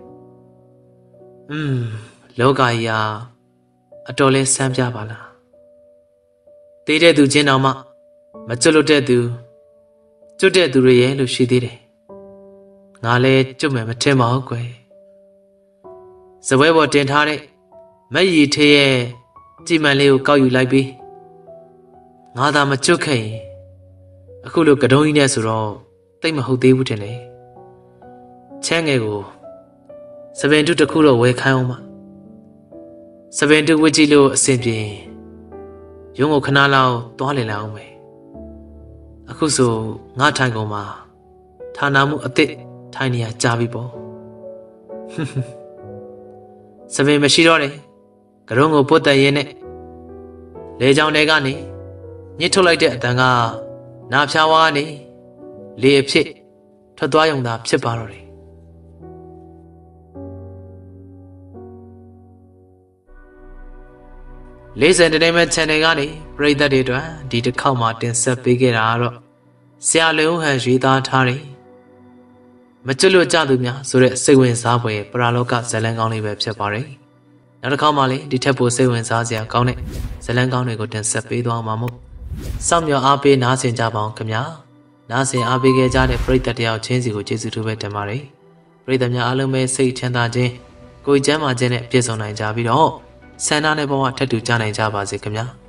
လောကကြီးကအတော်လဲဆန်းပြပါလားတေးတဲ့သူချင်းတော်မှမကျွတ်လွတ်တဲ့သူကျွတ်တဲ့သူတွေရဲ့လို့ရှိသေးတယ်ငါလဲကျွတ်မယ်မထင်ပါဘူးကွယ်စပွဲပေါ်တင်ထားတဲ့မက်ရီထေးရဲ့ကြည်မှန်လေးကိုကောက်ယူလိုက်ပြီးငါသာမကျွတ်ခဲ့ရင်အခုလိုကတုံးကြီးနဲ့ဆိုတော့တိတ်မဟုတ်သေးဘူးတင်လေချမ်းငယ်ကိုစပင်တုတစ်ခုတော့ဝယ်ခိုင်းအောင်ပါစပင်တုဝစ်ကြည့်လို့အဆင်ပြေရုံးကိုခဏလောက်သွားလည်လိုက်အောင်ပဲအခုဆိုငါထိုင်ကုန်မှာဌာနမှုအစ်စ်ထိုင်နေရကြာပြီပေါ့စပင်မရှိတော့တယ်ကရုံးကိုပုတ်တက်ရင်းနဲ့လေချောင်းတွေကနေညှစ်ထုတ်လိုက်တဲ့အတန်ကနာဖြာဝါကနေလေအဖြစ်ထွက်သွားရုံသာဖြစ်ပါတော့တယ်40 Entertainment Channel ကနေပရိသတ်တွေအတွက်ဒီတစ်ခေါက်မှာတင်ဆက်ပေးခဲ့တာကတော့ဆရာလွင်ဦးဟန်ရွေးသားထားတယ်မကျွတ်လွတ်ကြသူများဆိုတဲ့စိတ်ဝင်စားဖွယ်ပရာလောကဇာတ်လမ်းကောင်းလေးပဲဖြစ်ပါတယ်နောက်တစ်ခေါက်မှလည်းဒီထက်ပိုစိတ်ဝင်စားစရာကောင်းတဲ့ဇာတ်လမ်းကောင်းတွေကိုတင်ဆက်ပေးသွားမှာမို့စောင့်မျှော်အားပေးနားဆင်ကြပါအောင်ခင်ဗျာနားဆင်အားပေးခဲ့ကြတဲ့ပရိသတ်တယောက်ချင်းစီကိုကျေးဇူးတူပဲတင်ပါတယ်ပရိသတ်များအားလုံးပဲစိတ်ချမ်းသာခြင်းကိုယ်ကျန်းမာခြင်းနဲ့ပြည့်စုံနိုင်ကြပြီးတော့ဆန္ဒနဲ့ဘဝထပ်တူကြနိုင်ကြပါစေခင်ဗျာ